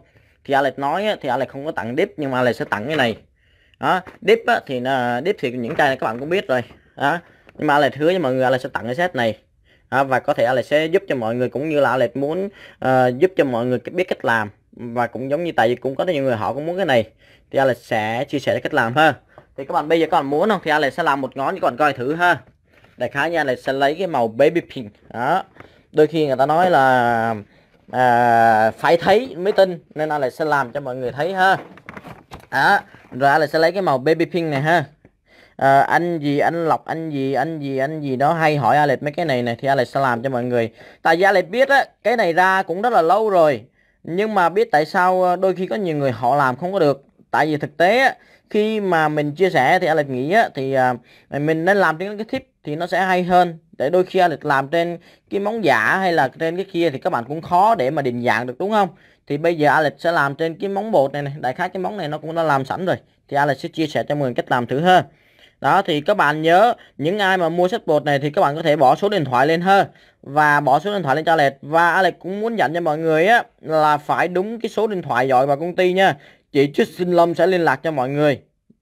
thì Alex nói á, thì Alex không có tặng dip, nhưng mà Alex sẽ tặng cái này đó. Dip á, thì là dip thì những chai này các bạn cũng biết rồi đó, nhưng mà Alex hứa với mọi người Alex sẽ tặng cái set này đó, và có thể Alex sẽ giúp cho mọi người, cũng như là Alex muốn uh, giúp cho mọi người biết cách làm, và cũng giống như tại vì cũng có nhiều người họ cũng muốn cái này thì Alex sẽ chia sẻ cách làm ha. Thì các bạn bây giờ các bạn muốn không thì Alex sẽ làm một ngón cho các bạn coi thử ha. Đại khái nha, Alex sẽ lấy cái màu baby pink đó. Đôi khi người ta nói là à, phải thấy mới tin, nên Alex sẽ làm cho mọi người thấy ha. Đó, rồi Alex sẽ lấy cái màu baby pink này ha. À, anh gì anh Lộc anh gì anh gì anh gì đó hay hỏi Alex mấy cái này này thì Alex sẽ làm cho mọi người. Tại vì Alex biết á, cái này ra cũng rất là lâu rồi, nhưng mà biết tại sao đôi khi có nhiều người họ làm không có được. Tại vì thực tế á, khi mà mình chia sẻ thì Alex nghĩ á, thì à, mình nên làm trên cái tip thì nó sẽ hay hơn. Để đôi khi Alex làm trên cái món giả hay là trên cái kia thì các bạn cũng khó để mà định dạng được, đúng không? Thì bây giờ Alex sẽ làm trên cái món bột này này, đại khái cái món này nó cũng đã làm sẵn rồi, thì Alex sẽ chia sẻ cho mọi người cách làm thử ha. Đó, thì các bạn nhớ, những ai mà mua set bột này thì các bạn có thể bỏ số điện thoại lên ha, và bỏ số điện thoại lên cho Alex. Và Alex cũng muốn dặn cho mọi người á là phải đúng cái số điện thoại gọi vào công ty nha. Chị Justin Lâm sẽ liên lạc cho mọi người.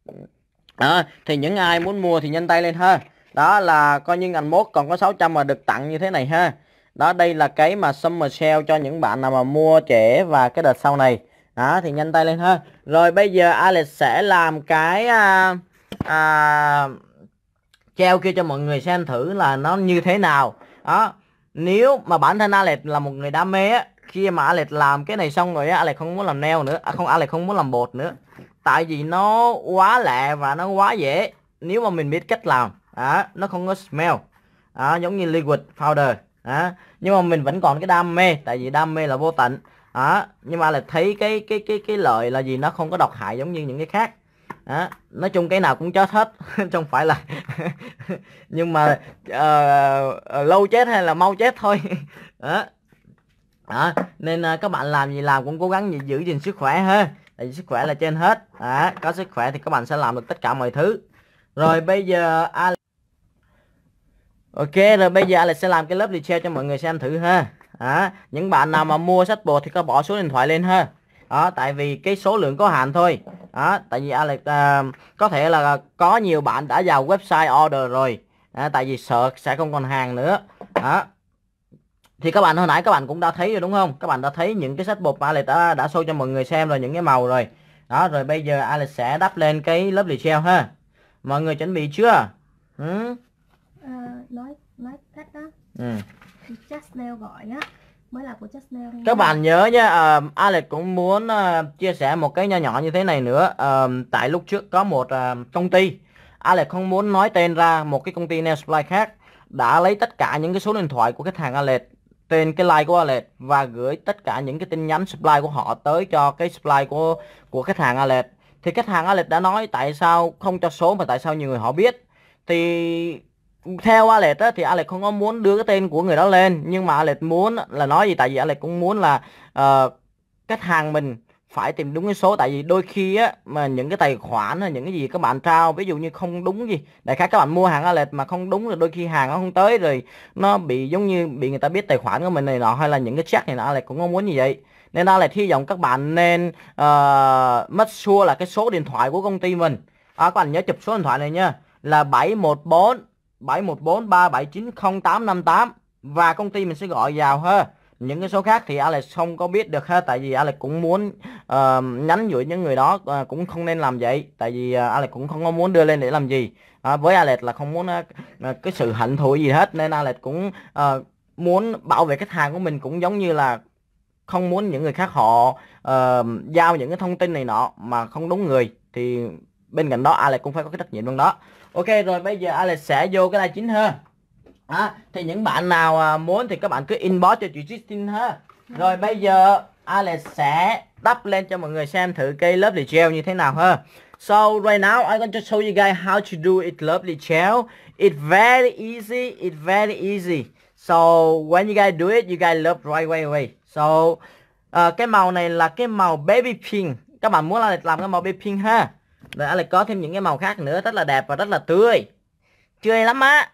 Đó, thì những ai muốn mua thì nhanh tay lên ha. Đó là coi như ngành mốt còn có sáu trăm mà được tặng như thế này ha. Đó, đây là cái mà summer sale cho những bạn nào mà mua trễ và cái đợt sau này. Đó, thì nhanh tay lên ha. Rồi bây giờ Alex sẽ làm cái à, à, treo kia cho mọi người xem thử là nó như thế nào. Đó, nếu mà bản thân Alex là một người đam mê á, khi mà Alex làm cái này xong rồi á, Alex không muốn làm nail nữa, à, không, Alex không muốn làm bột nữa. Tại vì nó quá lẹ và nó quá dễ nếu mà mình biết cách làm. Đó, nó không có smell. Đó, giống như liquid powder. Đó, nhưng mà mình vẫn còn cái đam mê, tại vì đam mê là vô tận. Đó, nhưng mà Alex thấy cái cái cái cái lợi là gì, nó không có độc hại giống như những cái khác. Đó, nói chung cái nào cũng chết hết không phải là nhưng mà uh, lâu chết hay là mau chết thôi. Đó. Đó, nên uh, các bạn làm gì làm cũng cố gắng giữ gìn sức khỏe ha, tại vì sức khỏe là trên hết. Đó, có sức khỏe thì các bạn sẽ làm được tất cả mọi thứ. Rồi bây giờ Alex... Ok, rồi bây giờ Alex sẽ làm cái lớp detail cho mọi người xem thử ha. Đó, những bạn nào mà mua sách bột thì có bỏ số điện thoại lên ha. Đó, tại vì cái số lượng có hạn thôi. Đó, tại vì Alex uh, có thể là có nhiều bạn đã vào website order rồi. Đó, tại vì sợ sẽ không còn hàng nữa. Đó, thì các bạn hồi nãy các bạn cũng đã thấy rồi đúng không? Các bạn đã thấy những cái sách bột mà Alex đã, đã show cho mọi người xem rồi, những cái màu rồi. Đó, rồi bây giờ Alex sẽ đắp lên cái lớp detail ha. Mọi người chuẩn bị chưa? Ừ? À, nói nói cách đó. Ừ. Just Nail gọi á, mới là của Just Nail. Các bạn nhớ nha, uh, Alex cũng muốn uh, chia sẻ một cái nhỏ nhỏ như thế này nữa. Uh, tại lúc trước có một uh, công ty, Alex không muốn nói tên ra, một cái công ty nail supply khác đã lấy tất cả những cái số điện thoại của khách hàng Alex trên cái line của Alex và gửi tất cả những cái tin nhắn supply của họ tới cho cái supply của của khách hàng Alex. Thì khách hàng Alex đã nói tại sao không cho số mà tại sao nhiều người họ biết. Thì theo Alex á, thì Alex không có muốn đưa cái tên của người đó lên, nhưng mà Alex muốn là nói gì, tại vì Alex cũng muốn là uh, khách hàng mình phải tìm đúng cái số. Tại vì đôi khi á mà những cái tài khoản hay những cái gì các bạn trao, ví dụ như không đúng gì, đại khái các bạn mua hàng Alex mà không đúng, rồi đôi khi hàng nó không tới, rồi nó bị giống như bị người ta biết tài khoản của mình này nọ, hay là những cái check này nọ, Alex cũng không muốn như vậy. Nên Alex hy vọng các bạn nên uh, make sure là cái số điện thoại của công ty mình, à, các bạn nhớ chụp số điện thoại này nha, là bảy một bốn bảy một bốn ba bảy chín không tám năm tám, và công ty mình sẽ gọi vào ha. Những cái số khác thì Alex không có biết được ha, tại vì Alex cũng muốn uh, nhắn nhủ những người đó uh, cũng không nên làm vậy, tại vì uh, Alex cũng không có muốn đưa lên để làm gì. Uh, với Alex là không muốn uh, cái sự hận thù gì hết, nên Alex cũng uh, muốn bảo vệ khách hàng của mình, cũng giống như là không muốn những người khác họ uh, giao những cái thông tin này nọ mà không đúng người. Thì bên cạnh đó Alex cũng phải có cái trách nhiệm trong đó. Ok, rồi bây giờ Alex sẽ vô cái live chính ha. À, thì những bạn nào à, muốn thì các bạn cứ inbox cho chị Justin ha. Rồi bây giờ Alex sẽ đắp lên cho mọi người xem thử cái lovely gel như thế nào ha. So right now I'm going to show you guys how to do it lovely gel. It's very easy, it's very easy. So when you guys do it, you guys love right away away. So uh, cái màu này là cái màu baby pink. Các bạn muốn Alex làm cái màu baby pink ha. Rồi Alex có thêm những cái màu khác nữa rất là đẹp và rất là tươi. Tươi lắm á.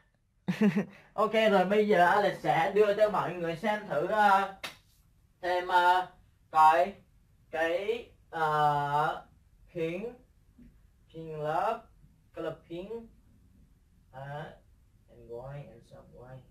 Ok, rồi bây giờ Alex sẽ đưa cho mọi người xem thử uh, thêm uh, coi cái uh, pink pink love color pink uh, and white and some white.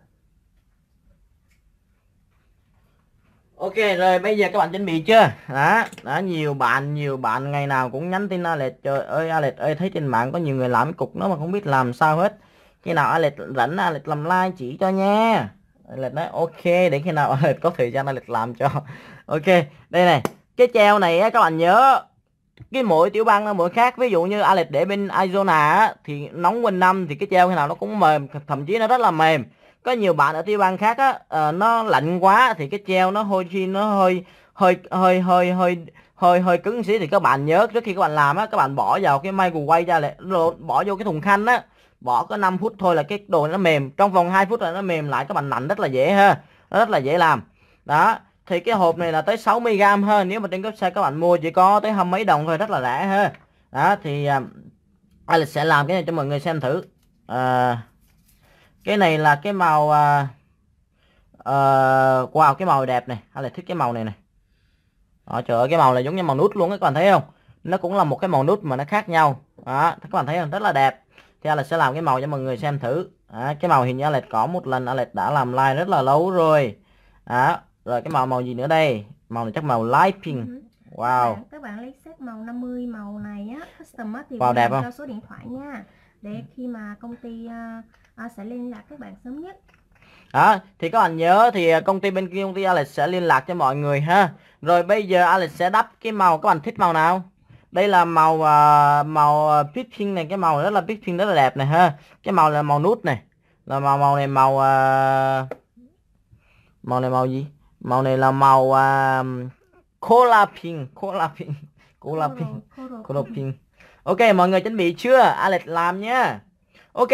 Ok rồi, bây giờ các bạn chuẩn bị chưa? Đó, đó nhiều bạn nhiều bạn ngày nào cũng nhắn tin Alex, trời ơi Alex ơi, thấy trên mạng có nhiều người làm cái cục nó mà không biết làm sao hết. Khi nào Alex rảnh Alex làm like chỉ cho nha. Alex nói ok, để khi nào Alex có thời gian Alex làm cho. Ok, đây này, cái treo này á, các bạn nhớ cái mỗi tiểu bang nó mỗi khác. Ví dụ như Alex để bên Arizona á, thì nóng quanh năm thì cái treo khi nào nó cũng mềm, thậm chí nó rất là mềm. Có nhiều bạn ở tiểu bang khác á, uh, nó lạnh quá thì cái treo nó hơi khi nó hơi hơi hơi hơi hơi hơi hơi cứng xí, thì các bạn nhớ trước khi các bạn làm á, các bạn bỏ vào cái microwave ra lại, bỏ vô cái thùng khăn á, bỏ có năm phút thôi là cái đồ nó mềm, trong vòng hai phút là nó mềm lại, các bạn nặn rất là dễ ha, nó rất là dễ làm. Đó, thì cái hộp này là tới sáu mươi gam hơn, nếu mà trên website các bạn mua chỉ có tới hai mấy đồng thôi, rất là rẻ ha. Đó thì uh, Alex sẽ làm cái này cho mọi người xem thử. Uh, cái này là cái màu uh, uh, wow, cái màu đẹp này, Alex thích cái màu này này. Đó, trời ơi, cái màu này giống như màu nút luôn, các bạn thấy không? Nó cũng là một cái màu nút mà nó khác nhau. Đó, các bạn thấy không? Rất là đẹp. Thì Alex sẽ làm cái màu cho mọi người xem thử. Đó, cái màu hình như Alex có một lần Alex đã làm like rất là lâu rồi. Đó, rồi cái màu màu gì nữa đây? Màu này chắc màu light pink. Wow. Các bạn, các bạn lấy set màu năm mươi màu này á, custom á, thì wow, đẹp không? cho số điện thoại nha, để khi mà công ty uh, uh, sẽ liên lạc các bạn sớm nhất. Đó, thì các bạn nhớ thì công ty bên kia, công ty Alex sẽ liên lạc cho mọi người ha. Rồi bây giờ Alex sẽ đắp cái màu, các bạn thích màu nào? Đây là màu uh, màu uh, pink này, cái màu rất là pink, rất là đẹp này ha. Cái màu là màu nút này. Là màu màu này màu uh, màu này màu gì? Màu này là màu uh, cola pink, cola pink, cola pink, cola pink. Ok, mọi người chuẩn bị chưa? Alex làm nhá. Ok.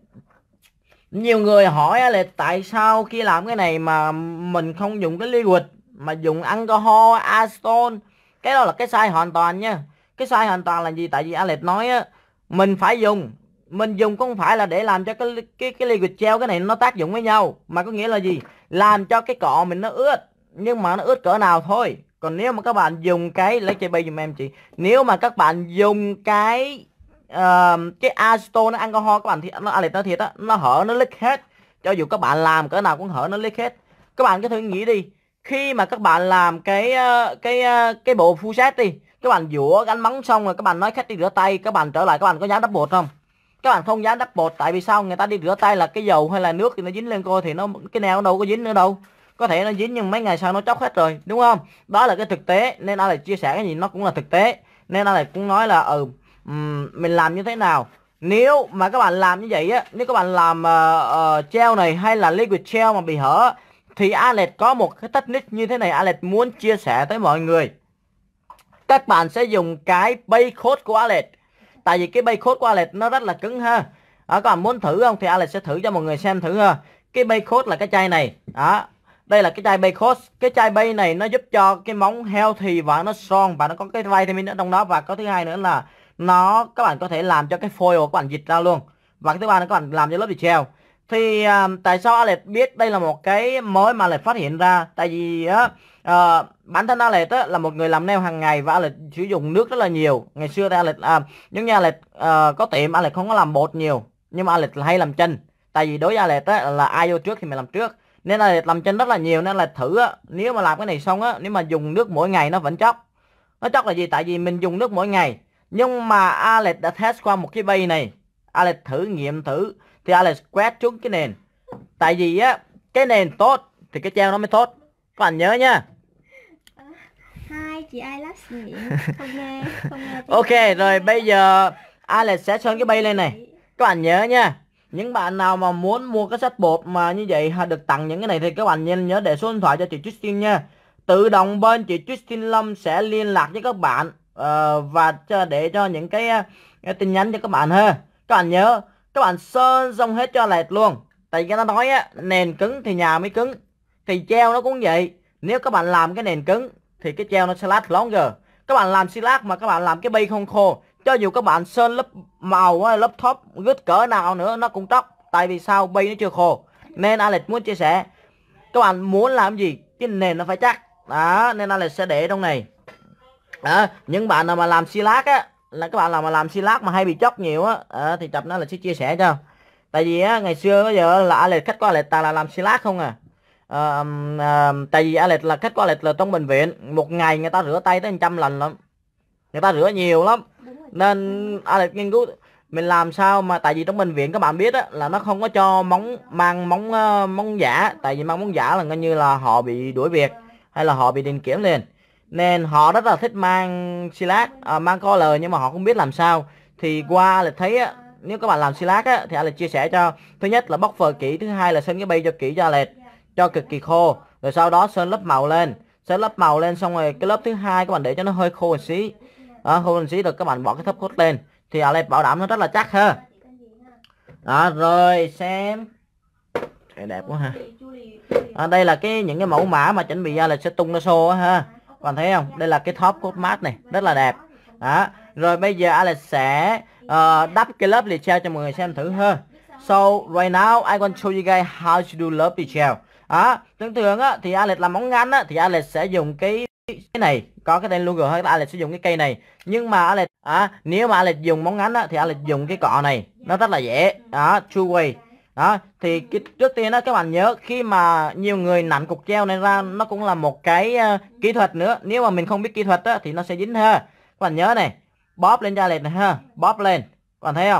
Nhiều người hỏi Alex tại sao khi làm cái này mà mình không dùng cái liquid mà dùng alcohol, acetone. Cái đó là cái sai hoàn toàn nha. Cái sai hoàn toàn là gì? Tại vì Alex nói á, mình phải dùng, mình dùng không phải là để làm cho cái cái cái liquid gel cái này nó tác dụng với nhau, mà có nghĩa là gì? Làm cho cái cọ mình nó ướt, nhưng mà nó ướt cỡ nào thôi. Còn nếu mà các bạn dùng cái, lấy cây bay giùm em chị, nếu mà các bạn dùng cái uh, cái acetone, nó alcohol, các bạn thì nó Alex nói thiệt á, nó hở, nó leak hết. Cho dù các bạn làm cỡ nào cũng hở, nó leak hết. Các bạn cứ thử nghĩ đi, khi mà các bạn làm cái cái cái bộ full set đi, các bạn dũa gánh móng xong rồi các bạn nói khách đi rửa tay, các bạn trở lại các bạn có dám đắp bột không? Các bạn không dám đắp bột. Tại vì sao? Người ta đi rửa tay là cái dầu hay là nước thì nó dính lên cô, thì nó cái nào đâu có dính nữa đâu. Có thể nó dính nhưng mấy ngày sau nó chóc hết rồi, đúng không? Đó là cái thực tế, nên Alex chia sẻ cái gì nó cũng là thực tế. Nên Alex cũng nói là ừ um, mình làm như thế nào. Nếu mà các bạn làm như vậy á, nếu các bạn làm uh, uh, gel này hay là liquid gel mà bị hở, thì Alex có một cái technique như thế này, Alex muốn chia sẻ tới mọi người. Các bạn sẽ dùng cái base coat của Alex. Tại vì cái base coat của Alex nó rất là cứng ha. Đó, các bạn muốn thử không thì Alex sẽ thử cho mọi người xem thử ha. Cái base coat là cái chai này. Đó, đây là cái chai base coat. Cái chai base này nó giúp cho cái móng healthy và nó strong, và nó có cái vitamin ở trong đó. Và có thứ hai nữa là nó, các bạn có thể làm cho cái foil của các bạn dịch ra luôn. Và cái thứ ba là các bạn làm cho lớp bị gel. Thì uh, tại sao Alex biết đây là một cái mới mà Alex phát hiện ra? Tại vì á uh, bản thân Alex á, là một người làm nail hàng ngày và Alex sử dụng nước rất là nhiều. Ngày xưa thì Alex uh, giống như Alex uh, có tiệm, Alex không có làm bột nhiều, nhưng mà Alex hay làm chân. Tại vì đối với Alex á, là ai vô trước thì mình làm trước, nên Alex làm chân rất là nhiều. Nên là thử á, nếu mà làm cái này xong á, nếu mà dùng nước mỗi ngày nó vẫn chóc. Nó chóc là gì? Tại vì mình dùng nước mỗi ngày. Nhưng mà Alex đã test qua một cái base này, Alex thử nghiệm thử thì Alex quét trúng cái nền. Tại vì á, cái nền tốt thì cái treo nó mới tốt. Các bạn nhớ nha. À, hai chị ai last nhỉ? Không nghe, không nghe. Ok, rồi bây giờ Alex sẽ sơn cái base lên này. Các bạn nhớ nha. Những bạn nào mà muốn mua cái set bột mà như vậy được tặng những cái này thì các bạn nhớ, nhớ để số điện thoại cho chị Christine nha. Tự động bên chị Christine Lâm sẽ liên lạc với các bạn uh, và cho, để cho những cái, cái tin nhắn cho các bạn ha. Các bạn nhớ, các bạn sơn xong hết cho Alex luôn. Tại vì nó nói á, nền cứng thì nhà mới cứng. Thì treo nó cũng vậy. Nếu các bạn làm cái nền cứng thì cái treo nó sẽ last longer. Các bạn làm silat mà các bạn làm cái base không khô, cho dù các bạn sơn lớp màu, lớp top gứt cỡ nào nữa nó cũng tróc. Tại vì sao? Base nó chưa khô. Nên Alex muốn chia sẻ, các bạn muốn làm gì cái nền nó phải chắc. Đó, nên Alex sẽ để trong này. À, những bạn nào mà làm xi lát á, là các bạn nào mà làm xi lát mà hay bị chóc nhiều á, à, thì tập nó là sẽ chia sẻ cho. Tại vì á ngày xưa bây giờ là Alex khách qua Alex toàn là làm xi lát không à. À, à, tại vì Alex là khách qua Alex là trong bệnh viện một ngày người ta rửa tay tới một trăm lần lắm, người ta rửa nhiều lắm, nên Alex nghiên cứu mình làm sao mà, tại vì trong bệnh viện các bạn biết á là nó không có cho móng mang móng uh, móng giả, tại vì mang móng giả là coi như là họ bị đuổi việc hay là họ bị đình kiểm liền, nên họ rất là thích mang xi lát, à, mang collar, nhưng mà họ không biết làm sao. Thì qua là thấy á, nếu các bạn làm xi lát á thì Alex chia sẻ cho, thứ nhất là bóc phờ kỹ, thứ hai là sơn cái bay cho kỹ cho Alex, cho cực kỳ khô, rồi sau đó sơn lớp màu lên, sơn lớp màu lên xong rồi cái lớp thứ hai các bạn để cho nó hơi khô một xí, à, khô một xí rồi các bạn bỏ cái thấp cốt lên thì Alex bảo đảm nó rất là chắc ha. Đó, rồi xem cái đẹp quá ha. À, đây là cái những cái mẫu mã mà chuẩn bị ra là sẽ tung ra show á ha. Còn thấy không? Đây là cái top coat matte này, rất là đẹp. Đó. Rồi bây giờ Alex sẽ uh, đắp cái lớp lì treo cho mọi người xem thử ha. So right now I want to show you guys how to do lớp lì treo. Đó, thường thường á thì Alex làm móng ngắn á thì Alex sẽ dùng cái cái này, có cái tên logo hơi, Alex sử dụng cái cây này. Nhưng mà Alex à, nếu mà Alex dùng móng ngắn á thì Alex dùng cái cọ này, nó rất là dễ. Đó, two way. Đó, thì cái, trước tiên đó các bạn nhớ, khi mà nhiều người nặn cục treo này ra nó cũng là một cái uh, kỹ thuật nữa. Nếu mà mình không biết kỹ thuật á thì nó sẽ dính ha. Các bạn nhớ này, bóp lên cho Alex này ha, bóp lên. Các bạn thấy không?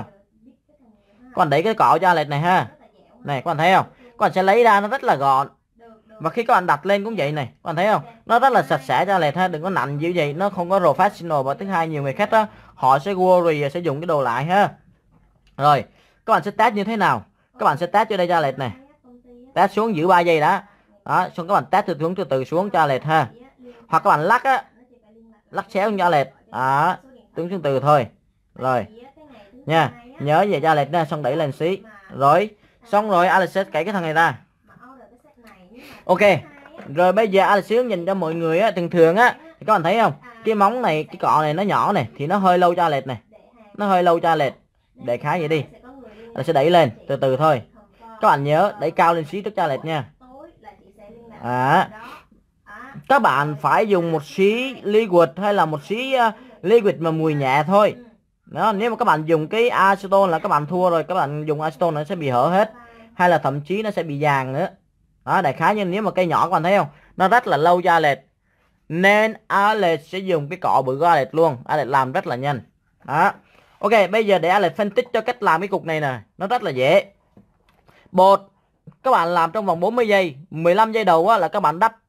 Các bạn đẩy cái cọ cho Alex này ha. Này, các bạn thấy không? Các bạn sẽ lấy ra nó rất là gọn. Và khi các bạn đặt lên cũng vậy này, các bạn thấy không? Nó rất là sạch sẽ cho Alex ha, đừng có nặn như vậy, nó không có professional. Và thứ hai, nhiều người khách á, họ sẽ worry sẽ dùng cái đồ lại ha. Rồi, các bạn sẽ test như thế nào? Các bạn sẽ test cho đây cho Alex này, test xuống giữ ba giây đã. Đó, xong các bạn test từ xuống từ từ xuống cho Alex ha. Hoặc các bạn lắc á, lắc xéo cho Alex. Đó, đứng xuống từ thôi. Rồi nha, nhớ về cho Alex nha, xong đẩy lên xí. Rồi, xong rồi Alex sẽ cậy cái thằng này ra. Ok, rồi bây giờ Alex hướng nhìn cho mọi người á, thường thường á thì các bạn thấy không, cái móng này, cái cọ này nó nhỏ này thì nó hơi lâu cho Alex này, nó hơi lâu cho Alex, để khá vậy đi. Alex sẽ đẩy lên từ từ thôi, các bạn nhớ đẩy cao lên xí trước cho Alex nha. À, các bạn phải dùng một xí liquid hay là một xí uh, liquid mà mùi nhẹ thôi. Đó, nếu mà các bạn dùng cái acetone là các bạn thua rồi, các bạn dùng acetone nó sẽ bị hở hết, hay là thậm chí nó sẽ bị vàng nữa. Đó, đại khái như nếu mà cây nhỏ các bạn thấy không, nó rất là lâu cho Alex, nên Alex sẽ dùng cái cọ bự của Alex luôn. Alex làm rất là nhanh. Đó, ok, bây giờ để Alex phân tích cho cách làm cái cục này nè, nó rất là dễ. Bột các bạn làm trong vòng bốn mươi giây, mười lăm giây đầu á, là các bạn đắp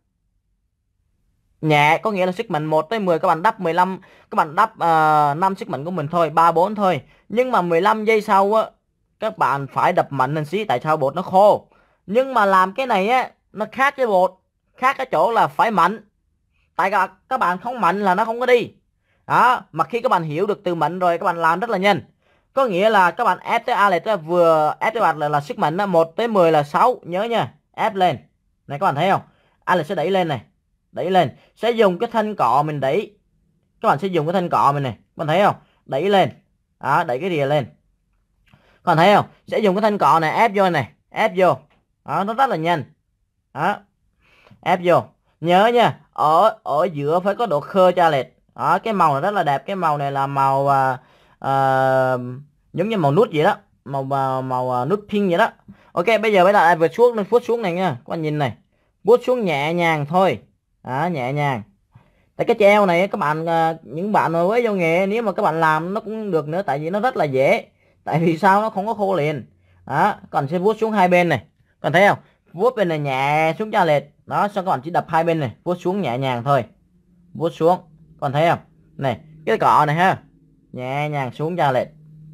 nhẹ, có nghĩa là sức mạnh một tới mười các bạn đắp mười lăm, các bạn đắp uh, năm sức mạnh của mình thôi, ba bốn thôi. Nhưng mà mười lăm giây sau á, các bạn phải đập mạnh lên xí, tại sao? Bột nó khô. Nhưng mà làm cái này á, nó khác với bột, khác cái chỗ là phải mạnh. Tại các, các bạn không mạnh là nó không có đi. Đó, mà khi các bạn hiểu được từ mạnh rồi, các bạn làm rất là nhanh. Có nghĩa là các bạn ép tới Alex vừa ép tới bạn là, là sức mạnh một tới mười là sáu, nhớ nha, ép lên. Này các bạn thấy không? Alex sẽ đẩy lên này, đẩy lên, sẽ dùng cái thanh cọ mình đẩy. Các bạn sẽ dùng cái thanh cọ mình này, các bạn thấy không? Đẩy lên. Đó, đẩy cái rìa lên. Các bạn thấy không? Sẽ dùng cái thanh cọ này ép vô này, ép vô. Đó, nó rất là nhanh. Đó, ép vô. Nhớ nha, ở ở giữa phải có độ khơ cho Alex. Đó, cái màu này rất là đẹp, cái màu này là màu uh, uh, giống như màu nút vậy đó, màu màu, màu uh, nút pink vậy đó. Ok, bây giờ bây giờ vừa xuống lên phút xuống này nha, các bạn nhìn này, vuốt xuống nhẹ nhàng thôi. Đó, nhẹ nhàng. Tại cái treo này các bạn uh, những bạn mà mới vô nghề, nếu mà các bạn làm nó cũng được nữa, tại vì nó rất là dễ. Tại vì sao? Nó không có khô liền. Đó, còn sẽ vuốt xuống hai bên này, còn thấy không? Vuốt bên này nhẹ xuống cho Alex. Đó, xong các bạn chỉ đập hai bên này, vuốt xuống nhẹ nhàng thôi, vuốt xuống, còn thấy không? Này, cái cọ này ha, nhẹ nhàng xuống cho Alex.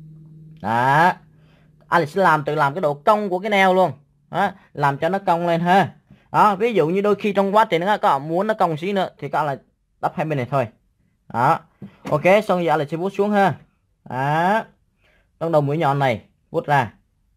Đó, Alex sẽ làm tự làm cái độ cong của cái neo luôn. Đó, làm cho nó cong lên ha. Đó, ví dụ như đôi khi trong quá trình đó, các bạn muốn nó cong xí nữa thì các bạn là đắp hai bên này thôi. Đó, ok, xong giờ Alex sẽ vuốt xuống ha. Đó, trong đầu mũi nhọn này vuốt ra.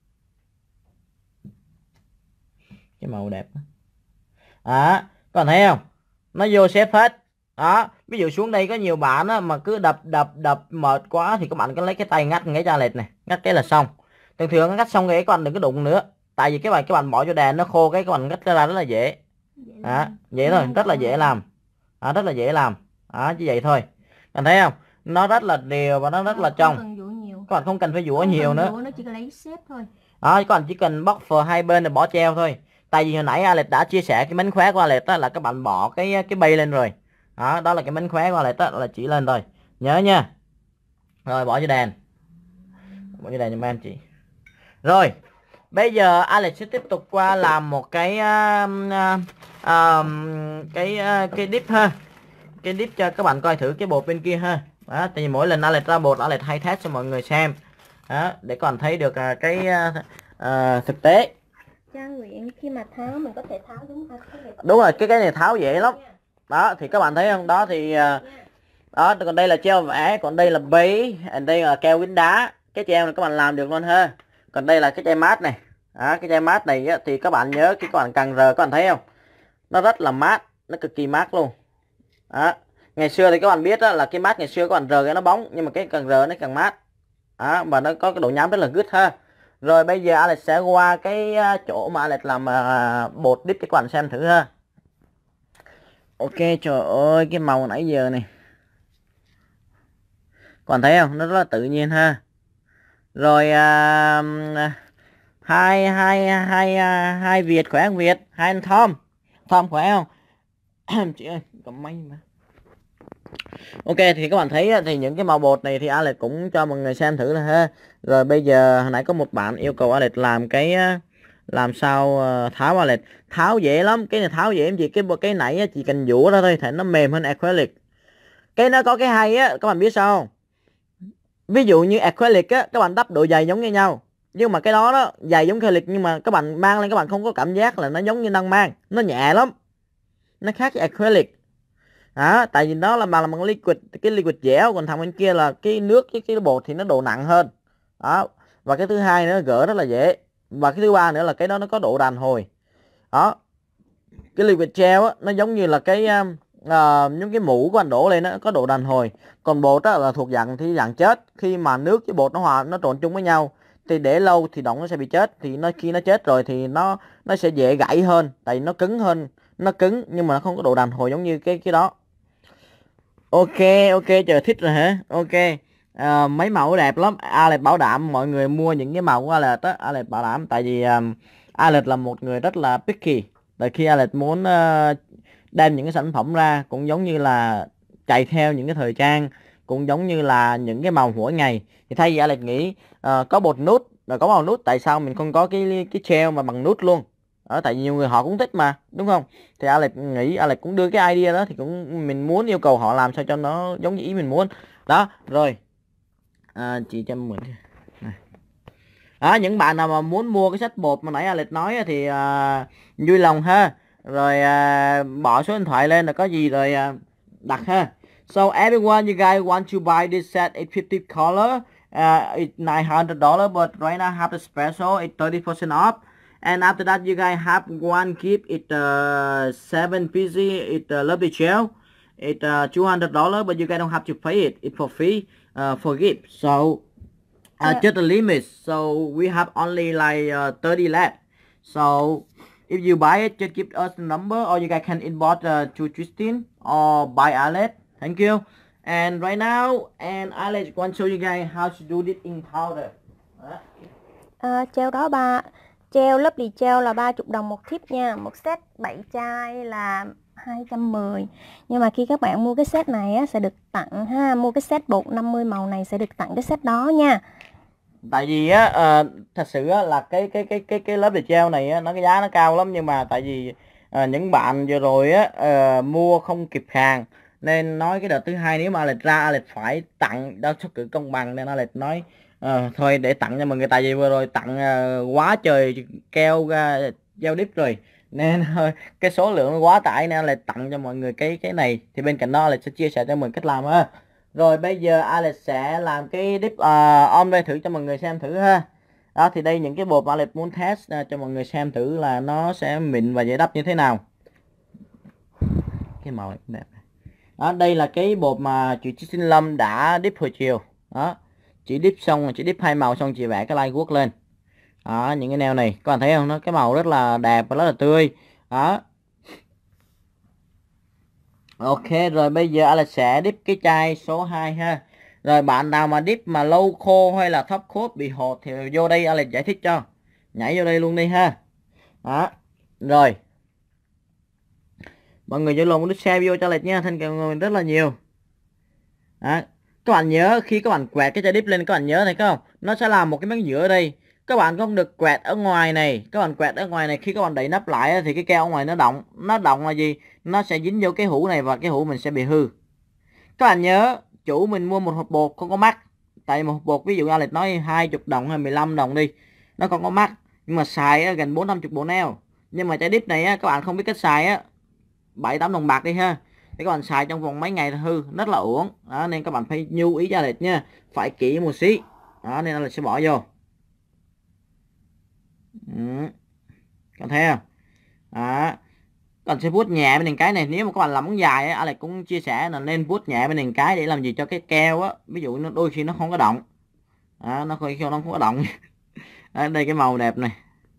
Cái màu đẹp đó. Đó, các bạn thấy không? Nó vô xếp hết. Đó, ví dụ xuống đây có nhiều bạn á, mà cứ đập đập đập mệt quá thì các bạn cứ lấy cái tay ngắt cái cho Alex này, ngắt cái là xong. Thường thường ngắt xong cái các bạn đừng có đụng nữa, tại vì cái bài các bạn bỏ cho đèn nó khô, cái các bạn ngắt ra rất là dễ. Đó, vậy thôi, rất là dễ làm. Đó, rất là dễ làm. Đó, như vậy thôi. Bạn thấy không? Nó rất là đều và nó rất là trong. Cần dũa nhiều. Các bạn không cần phải dũa Không nhiều cần nữa. dũa, nó chỉ cần lấy xếp thôi. Đó, các bạn chỉ cần bóc phờ hai bên để bỏ treo thôi. Tại vì hồi nãy Alex đã chia sẻ cái mánh khóe của Alex đó là các bạn bỏ cái cái bay lên rồi. Đó, đó là cái mánh khóe của Alex đó là chỉ lên thôi. Nhớ nha. Rồi bỏ vô đèn. Bỏ vô đèn giùm em chị. Rồi, bây giờ Alex sẽ tiếp tục qua làm một cái uh, uh, uh, cái uh, cái dip ha. Cái dip cho các bạn coi thử cái bột bên kia ha. Đó, tại vì mỗi lần Alex ra bột Alex hay test cho mọi người xem. Đó, để còn thấy được uh, cái uh, uh, thực tế. Cha Nguyễn, khi mà tháo mình có thể tháo đúng không? Đúng rồi, cái cái này tháo dễ lắm. Đó thì các bạn thấy không? Đó thì uh, đó, còn đây là treo vẽ, còn đây là bấy, đây là keo kính đá. Cái treo này các bạn làm được luôn ha. Còn đây là cái chai mát này. Đó, cái chai mát này á, thì các bạn nhớ khi các bạn càng rờ các bạn thấy không? Nó rất là mát, nó cực kỳ mát luôn. Đó. Ngày xưa thì các bạn biết đó, là cái mát ngày xưa các bạn rờ cái nó bóng, nhưng mà cái càng rờ nó càng mát. Đó, và nó có cái độ nhám rất là good ha. Rồi bây giờ Alex sẽ qua cái chỗ mà Alex làm uh, bột dip cho các bạn xem thử ha. Ok, trời ơi cái màu nãy giờ này. Các bạn thấy không? Nó rất là tự nhiên ha. Rồi uh, hai hai hai hai Việt khỏe không Việt? Hai anh Tom. Tom khỏe không? Chị ơi, cầm máy mà. Ok thì các bạn thấy thì những cái màu bột này thì Alex cũng cho mọi người xem thử là ha. Rồi bây giờ hồi nãy có một bạn yêu cầu Alex làm cái làm sao tháo Alex. Tháo dễ lắm, cái này tháo dễ em gì cái cái nãy chỉ cần dũa ra thôi, thì nó mềm hơn acrylic. Cái nó có cái hay á, các bạn biết sao không? Ví dụ như acrylic á, các bạn đắp độ dày giống như nhau. Nhưng mà cái đó đó, dày giống acrylic nhưng mà các bạn mang lên các bạn không có cảm giác là nó giống như đang mang, nó nhẹ lắm. Nó khác với acrylic. Đó, tại vì nó là mà là bằng liquid, cái liquid dẻo, còn thằng bên kia là cái nước với cái bột thì nó độ nặng hơn. Đó. Và cái thứ hai nữa gỡ rất là dễ. Và cái thứ ba nữa là cái đó nó có độ đàn hồi. Đó. Cái liquid gel á, nó giống như là cái uh, những cái mũ của anh đổ lên nó có độ đàn hồi. Còn bột á là thuộc dạng thì dạng chết. Khi mà nước với bột nó hòa nó trộn chung với nhau thì để lâu thì động nó sẽ bị chết. Thì nó khi nó chết rồi thì nó nó sẽ dễ gãy hơn, tại vì nó cứng hơn, nó cứng nhưng mà nó không có độ đàn hồi giống như cái cái đó. Ok, ok, chờ thích rồi hả? Ok. À, mấy màu đẹp lắm. Alex bảo đảm mọi người mua những cái màu của Alex á, Alex bảo đảm, tại vì um, Alex là một người rất là picky. Tại khi Alex muốn uh, đem những cái sản phẩm ra cũng giống như là chạy theo những cái thời trang, cũng giống như là những cái màu mỗi ngày. Thì thay vì Alex nghĩ uh, có bột nút rồi có màu nút, tại sao mình không có cái cái gel mà bằng nút luôn? Ở tại vì nhiều người họ cũng thích mà, đúng không? Thì Alex nghĩ Alex cũng đưa cái idea đó, thì cũng mình muốn yêu cầu họ làm sao cho nó giống như ý mình muốn. Đó, rồi. À, chị cho mình này. Đó, những bạn nào mà muốn mua cái sách bột mà nãy Alex nói thì uh, vui lòng ha. Rồi uh, bỏ số điện thoại lên là có gì rồi uh, đặt ha. So everyone, you guys want to buy this set at fifty color, uh, it's nine hundred dollars, but right now have the special, it's thirty percent off. And after that, you guys have one gift. It uh, seven pieces. It uh, lovely gel. It uh, two hundred dollars, but you guys don't have to pay it. It's for free uh, for gift. So uh, Yeah. just a limit. So we have only like uh, thirty left. So if you buy it, just give us the number, or you guys can inbox uh, to Tristan or buy Alex. Thank you. And right now, and Alex want to show you guys how to do this in powder. Uh, À, treo đó ba treo Lovely treo là ba mươi đồng một tip nha. Một set bảy chai là hai trăm mười. Nhưng mà khi các bạn mua cái set này á, sẽ được tặng ha. Mua cái set bột năm mươi màu này sẽ được tặng cái set đó nha. Tại vì á uh, thật sự á, là cái cái cái cái cái lớp để treo này á, nó cái giá nó cao lắm, nhưng mà tại vì uh, những bạn vừa rồi á uh, mua không kịp hàng, nên nói cái đợt thứ hai nếu mà Alex ra Alex phải tặng đó xuất cử công bằng, nên Alex nói uh, thôi để tặng cho mọi người, tại vì vừa rồi tặng uh, quá trời keo uh, gel dip rồi, nên uh, cái số lượng nó quá tải, nên Alex tặng cho mọi người cái cái này. Thì bên cạnh đó Alex sẽ chia sẻ cho mọi người cách làm ha. Rồi bây giờ Alex sẽ làm cái dip uh, om đây thử cho mọi người xem thử ha. Đó thì đây những cái bột mà Alex muốn test uh, cho mọi người xem thử là nó sẽ mịn và dễ đắp như thế nào. Cái màu này cũng đẹp. Đó, đây là cái bột mà chị Tristan Lâm đã dip hồi chiều. Đó, chị dip xong, chị dip hai màu xong chị vẽ cái line guốc lên. Đó, những cái neo này các bạn thấy không? Nó cái màu rất là đẹp và rất là tươi. Đó. Ok, rồi bây giờ Alex sẽ dip cái chai số hai ha. Rồi bạn nào mà dip mà lâu khô hay là top coat bị hột thì vô đây Alex giải thích cho. Nhảy vô đây luôn đi ha. Đó. Rồi. Mọi người nhớ luôn share video cho Alex nha, thân cảm ơn rất là nhiều. Đó. Các bạn nhớ khi các bạn quẹt cái chai dip lên, các bạn nhớ này không? Nó sẽ làm một cái miếng giữa ở đây. Các bạn không được quẹt ở ngoài này. Các bạn quẹt ở ngoài này, khi các bạn đậy nắp lại thì cái keo ở ngoài nó động. Nó động là gì? Nó sẽ dính vô cái hũ này và cái hũ mình sẽ bị hư. Các bạn nhớ chủ mình mua một hộp bột không có mắc. Tại một hộp bột ví dụ Alex nói hai mươi đồng hay mười lăm đồng đi, nó không có mắc, nhưng mà xài gần bốn năm mươi bộ neo. Nhưng mà chai dip này á, các bạn không biết cách xài á, bảy tám đồng bạc đi ha, thì các bạn xài trong vòng mấy ngày là hư, rất là uổng. Đó, nên các bạn phải lưu ý cho Alex nha, phải kỹ một xí. Đó, nên Alex sẽ bỏ vô. Ừ. Còn thấy không? Đó. Còn sẽ vuốt nhẹ bên cái này. Nếu mà các bạn làm ống dài á, Alex cũng chia sẻ là nên vuốt nhẹ bên cái để làm gì cho cái keo á, ví dụ nó đôi khi nó không có động. Đó, nó khi nó không có động. Đó, đây cái màu đẹp này.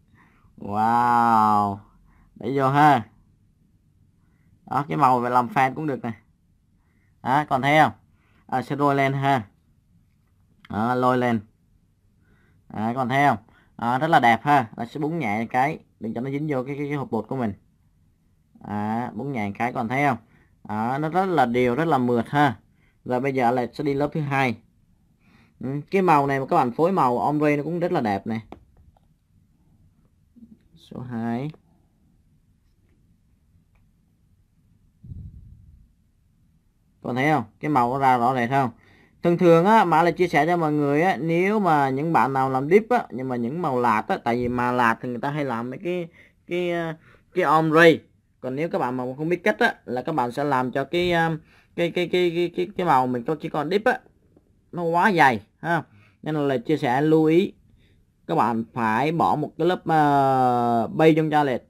Wow, để vô ha. Đó, cái màu về làm fan cũng được này. Đó, còn thấy không? À, sẽ lôi lên ha. Đó, lôi lên. Đó, còn thấy không? Đó, rất là đẹp ha. Là sẽ búng nhẹ cái đừng cho nó dính vô cái cái, cái hộp bột của mình. À, búng nhẹ cái, còn thấy không? À, nó rất là đều, rất là mượt ha. Rồi bây giờ là sẽ đi lớp thứ hai. Ừ, cái màu này mà các bạn phối màu ombre nó cũng rất là đẹp này. Số hai. Còn thấy không? Cái màu nó ra rõ rệt không? Thường thường á, mà là chia sẻ cho mọi người á, nếu mà những bạn nào làm dip á, nhưng mà những màu lạt á, tại vì mà lạt thì người ta hay làm mấy cái cái cái ombre. Còn nếu các bạn mà không biết cách á, là các bạn sẽ làm cho cái cái cái cái cái cái, cái màu mình có chỉ còn dip á, nó quá dày ha. Nên là chia sẻ lưu ý các bạn phải bỏ một cái lớp uh, bay trong cho lệch.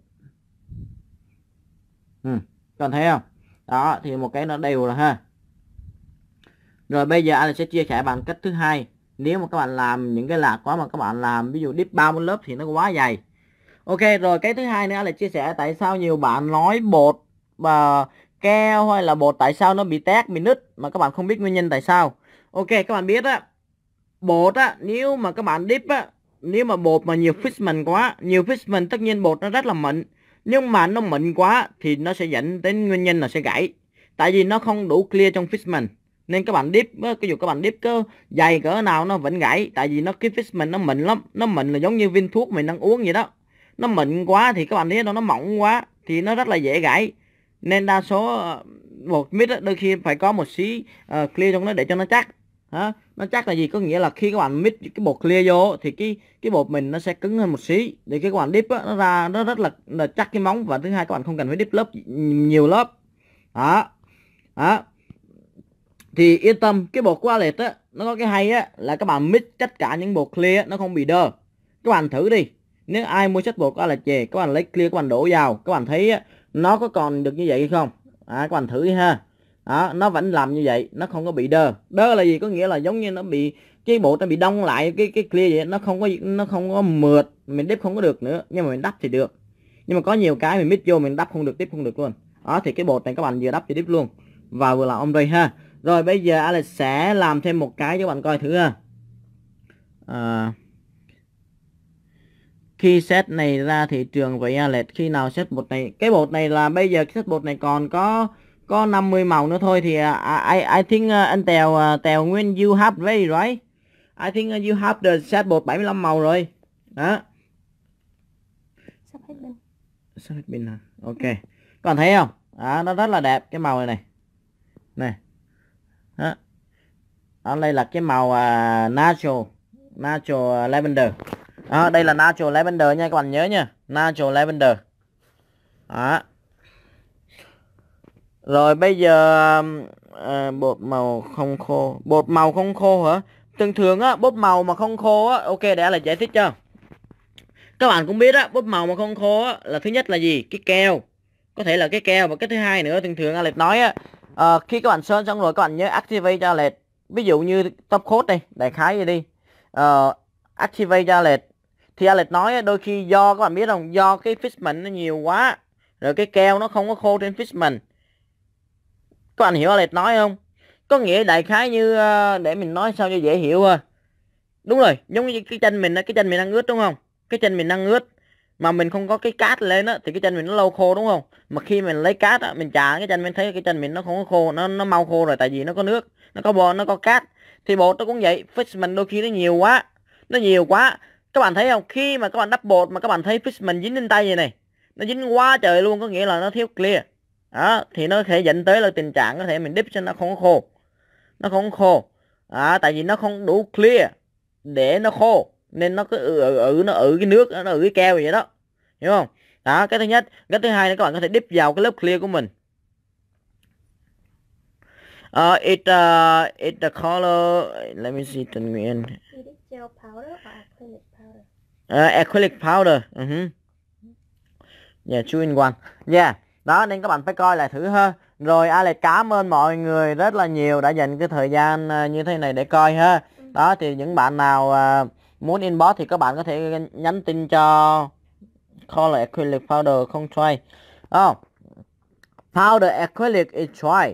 Ừ, còn thấy không? Đó, thì một cái nó đều rồi ha. Rồi bây giờ anh sẽ chia sẻ bằng cách thứ hai. Nếu mà các bạn làm những cái lạc quá mà các bạn làm ví dụ dip ba mươi lớp thì nó quá dày. Ok, rồi cái thứ hai nữa anh là chia sẻ tại sao nhiều bạn nói bột và keo hay là bột tại sao nó bị tét, bị nứt mà các bạn không biết nguyên nhân tại sao. Ok, các bạn biết á, bột á, nếu mà các bạn dip á, nếu mà bột mà nhiều fishman quá, nhiều fishman tất nhiên bột nó rất là mịn. Nhưng mà nó mịn quá thì nó sẽ dẫn đến nguyên nhân là sẽ gãy. Tại vì nó không đủ clear trong fishman. Nên các bạn dip, cái dù các bạn dip cơ dày cỡ nào nó vẫn gãy. Tại vì nó cái fishman nó mịn lắm. Nó mịn là giống như viên thuốc mình đang uống vậy đó. Nó mịn quá thì các bạn thấy nó nó mỏng quá thì nó rất là dễ gãy. Nên đa số bột mít đôi khi phải có một xí uh, clear trong nó để cho nó chắc. Hả? Nó chắc là gì? Có nghĩa là khi các bạn mix cái bột clear vô thì cái cái bột mình nó sẽ cứng hơn một xí để cái các bạn dip á, nó ra nó rất là, là chắc cái móng. Và thứ hai các bạn không cần phải dip lớp nhiều lớp. Đó. Đó. Thì yên tâm, cái bột của Alex á, nó có cái hay á là các bạn mix tất cả những bột clear á, nó không bị đơ. Các bạn thử đi. Nếu ai mua set bột của Alex về, các bạn lấy clear các bạn đổ vào, các bạn thấy á, nó có còn được như vậy hay không? À, các bạn thử đi ha. Đó, nó vẫn làm như vậy, nó không có bị đơ. Đơ là gì? Có nghĩa là giống như nó bị cái bột nó bị đông lại cái cái clear vậy, nó không có nó không có mượt, mình đắp không có được nữa, nhưng mà mình đắp thì được. Nhưng mà có nhiều cái mình mix vô mình đắp không được, tiếp không được luôn. Đó thì cái bột này các bạn vừa đắp vừa dip luôn và vừa là ombre ha. Rồi bây giờ Alex sẽ làm thêm một cái cho các bạn coi thử ha. À, khi set này ra thị trường với Alex, khi nào set bột này, cái bột này là bây giờ cái set bột này còn có có năm mươi màu nữa thôi thì uh, I I think uh, anh Tèo uh, Tèo Nguyên you have ready right? I think uh, you have the set bột bảy mươi lăm màu rồi. Đó. Sắp hết pin. Sắp hết pin hả? Ok. Các bạn thấy không? Đó, nó rất là đẹp cái màu này này. Này. Đó. Đó, đây là cái màu uh, natural natural lavender. Đó, đây là natural lavender nha các bạn nhớ nha, natural lavender. Đó. Rồi bây giờ uh, bột màu không khô, bột màu không khô hả? Thường thường á, bột màu mà không khô á, ok để là giải thích cho. Các bạn cũng biết á, bột màu mà không khô á là thứ nhất là gì? Cái keo. Có thể là cái keo, và cái thứ hai nữa thường thường Alex nói á, uh, khi các bạn sơn xong rồi các bạn nhớ activate cho Alex. Ví dụ như top coat đây, đại khái vậy đi. Uh, activate cho Alex. Thì Alex nói đôi khi do các bạn biết không, do cái fishman nó nhiều quá, rồi cái keo nó không có khô trên fishman, Các bạn hiểu Alex nói không? Có nghĩa đại khái như uh, để mình nói sao cho dễ hiểu ha. Đúng rồi, giống như cái chân mình cái chân mình đang ướt đúng không? Cái chân mình đang ướt mà mình không có cái cát lên á thì cái chân mình nó lâu khô đúng không? Mà khi mình lấy cát á, mình chà cái chân mình thấy cái chân mình nó không có khô, nó nó mau khô rồi tại vì nó có nước, nó có bột, nó có cát. Thì bột nó cũng vậy, fishman đôi khi nó nhiều quá. Nó nhiều quá. Các bạn thấy không? Khi mà các bạn đắp bột mà các bạn thấy fishman dính lên tay vậy này, nó dính quá trời luôn, có nghĩa là nó thiếu clear. Đó, thì nó có thể dẫn tới là tình trạng có thể mình dip cho nó không có khô. Nó không có khô. À, tại vì nó không đủ clear để nó khô nên nó cứ ử, ử, ử nó ử cái nước, nó ử cái keo vậy đó, hiểu không? Đó, cái thứ nhất. Cái thứ hai là các bạn có thể dip vào cái lớp clear của mình. Uh, it uh, it the color, let me see Trần Nguyễn. Is it gel powder or acrylic powder? Uh, acrylic powder. Uh-huh. Yeah, two in one. Yeah. Đó, nên các bạn phải coi lại thử ha. Rồi Alex cảm ơn mọi người rất là nhiều đã dành cái thời gian uh, như thế này để coi ha. Đó, thì những bạn nào uh, muốn inbox thì các bạn có thể nhắn tin cho color acrylic powder không try. Oh. Powder acrylic is try.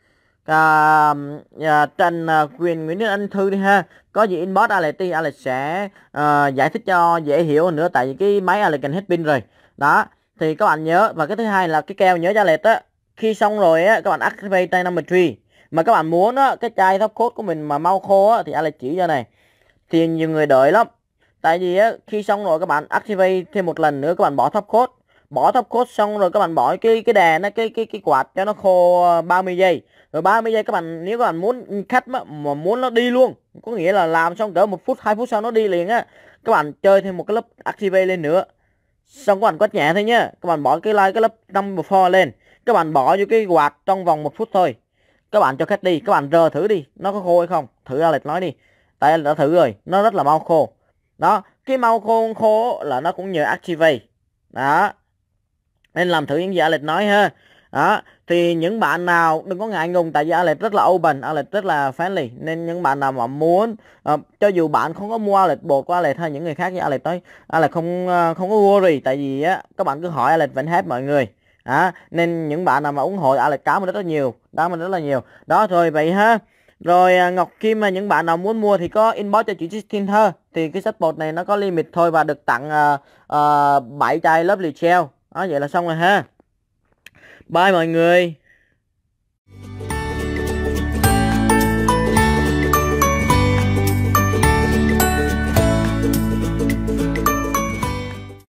À, à, Trần à, Quyền Nguyễn Đức Anh Thư đi ha. Có gì inbox Alex đi, Alex sẽ à, giải thích cho dễ hiểu hơn nữa, tại vì cái máy Alex gần hết pin rồi. Đó, thì các bạn nhớ. Và cái thứ hai là cái keo nhớ cho Alex á, khi xong rồi á các bạn activate tay number ba. Mà các bạn muốn á cái chai top coat của mình mà mau khô á thì Alex chỉ cho này. Thì nhiều người đợi lắm. Tại vì á khi xong rồi các bạn activate thêm một lần nữa, các bạn bỏ top coat. Bỏ top coat xong rồi các bạn bỏ cái cái đèn nó cái cái cái quạt cho nó khô ba mươi giây. Rồi ba mươi giây các bạn, nếu các bạn muốn khách mà, mà muốn nó đi luôn, có nghĩa là làm xong cỡ một phút hai phút sau nó đi liền á, các bạn chơi thêm một cái lớp activate lên nữa. Xong các bạn quét nhẹ thôi nhá. Các bạn bỏ cái like cái lớp number four lên. Các bạn bỏ vô cái quạt trong vòng một phút thôi. Các bạn cho khách đi, các bạn rờ thử đi, nó có khô hay không? Thử Alex nói đi. Tại Alex đã thử rồi, nó rất là mau khô. Đó, cái mau khô khô là nó cũng nhờ activate. Đó. Nên làm thử những gì Alex nói ha. Đó, thì những bạn nào đừng có ngại ngùng, tại vì Alex rất là open, Alex rất là friendly, nên những bạn nào mà muốn uh, cho dù bạn không có mua Alex bột của Alex hay những người khác như Alex nói, Alex không uh, không có worry, tại vì á các bạn cứ hỏi Alex vẫn hết mọi người. Đó, nên những bạn nào mà ủng hộ Alex cảm ơn rất là nhiều, cảm ơn rất là nhiều. Đó rồi vậy ha. Rồi uh, Ngọc Kim, mà những bạn nào muốn mua thì có inbox cho chị Christine thôi. Thì cái set bột này nó có limit thôi và được tặng uh, uh, bảy chai Lovely Gel. Đó, vậy là xong rồi ha. Bye mọi người.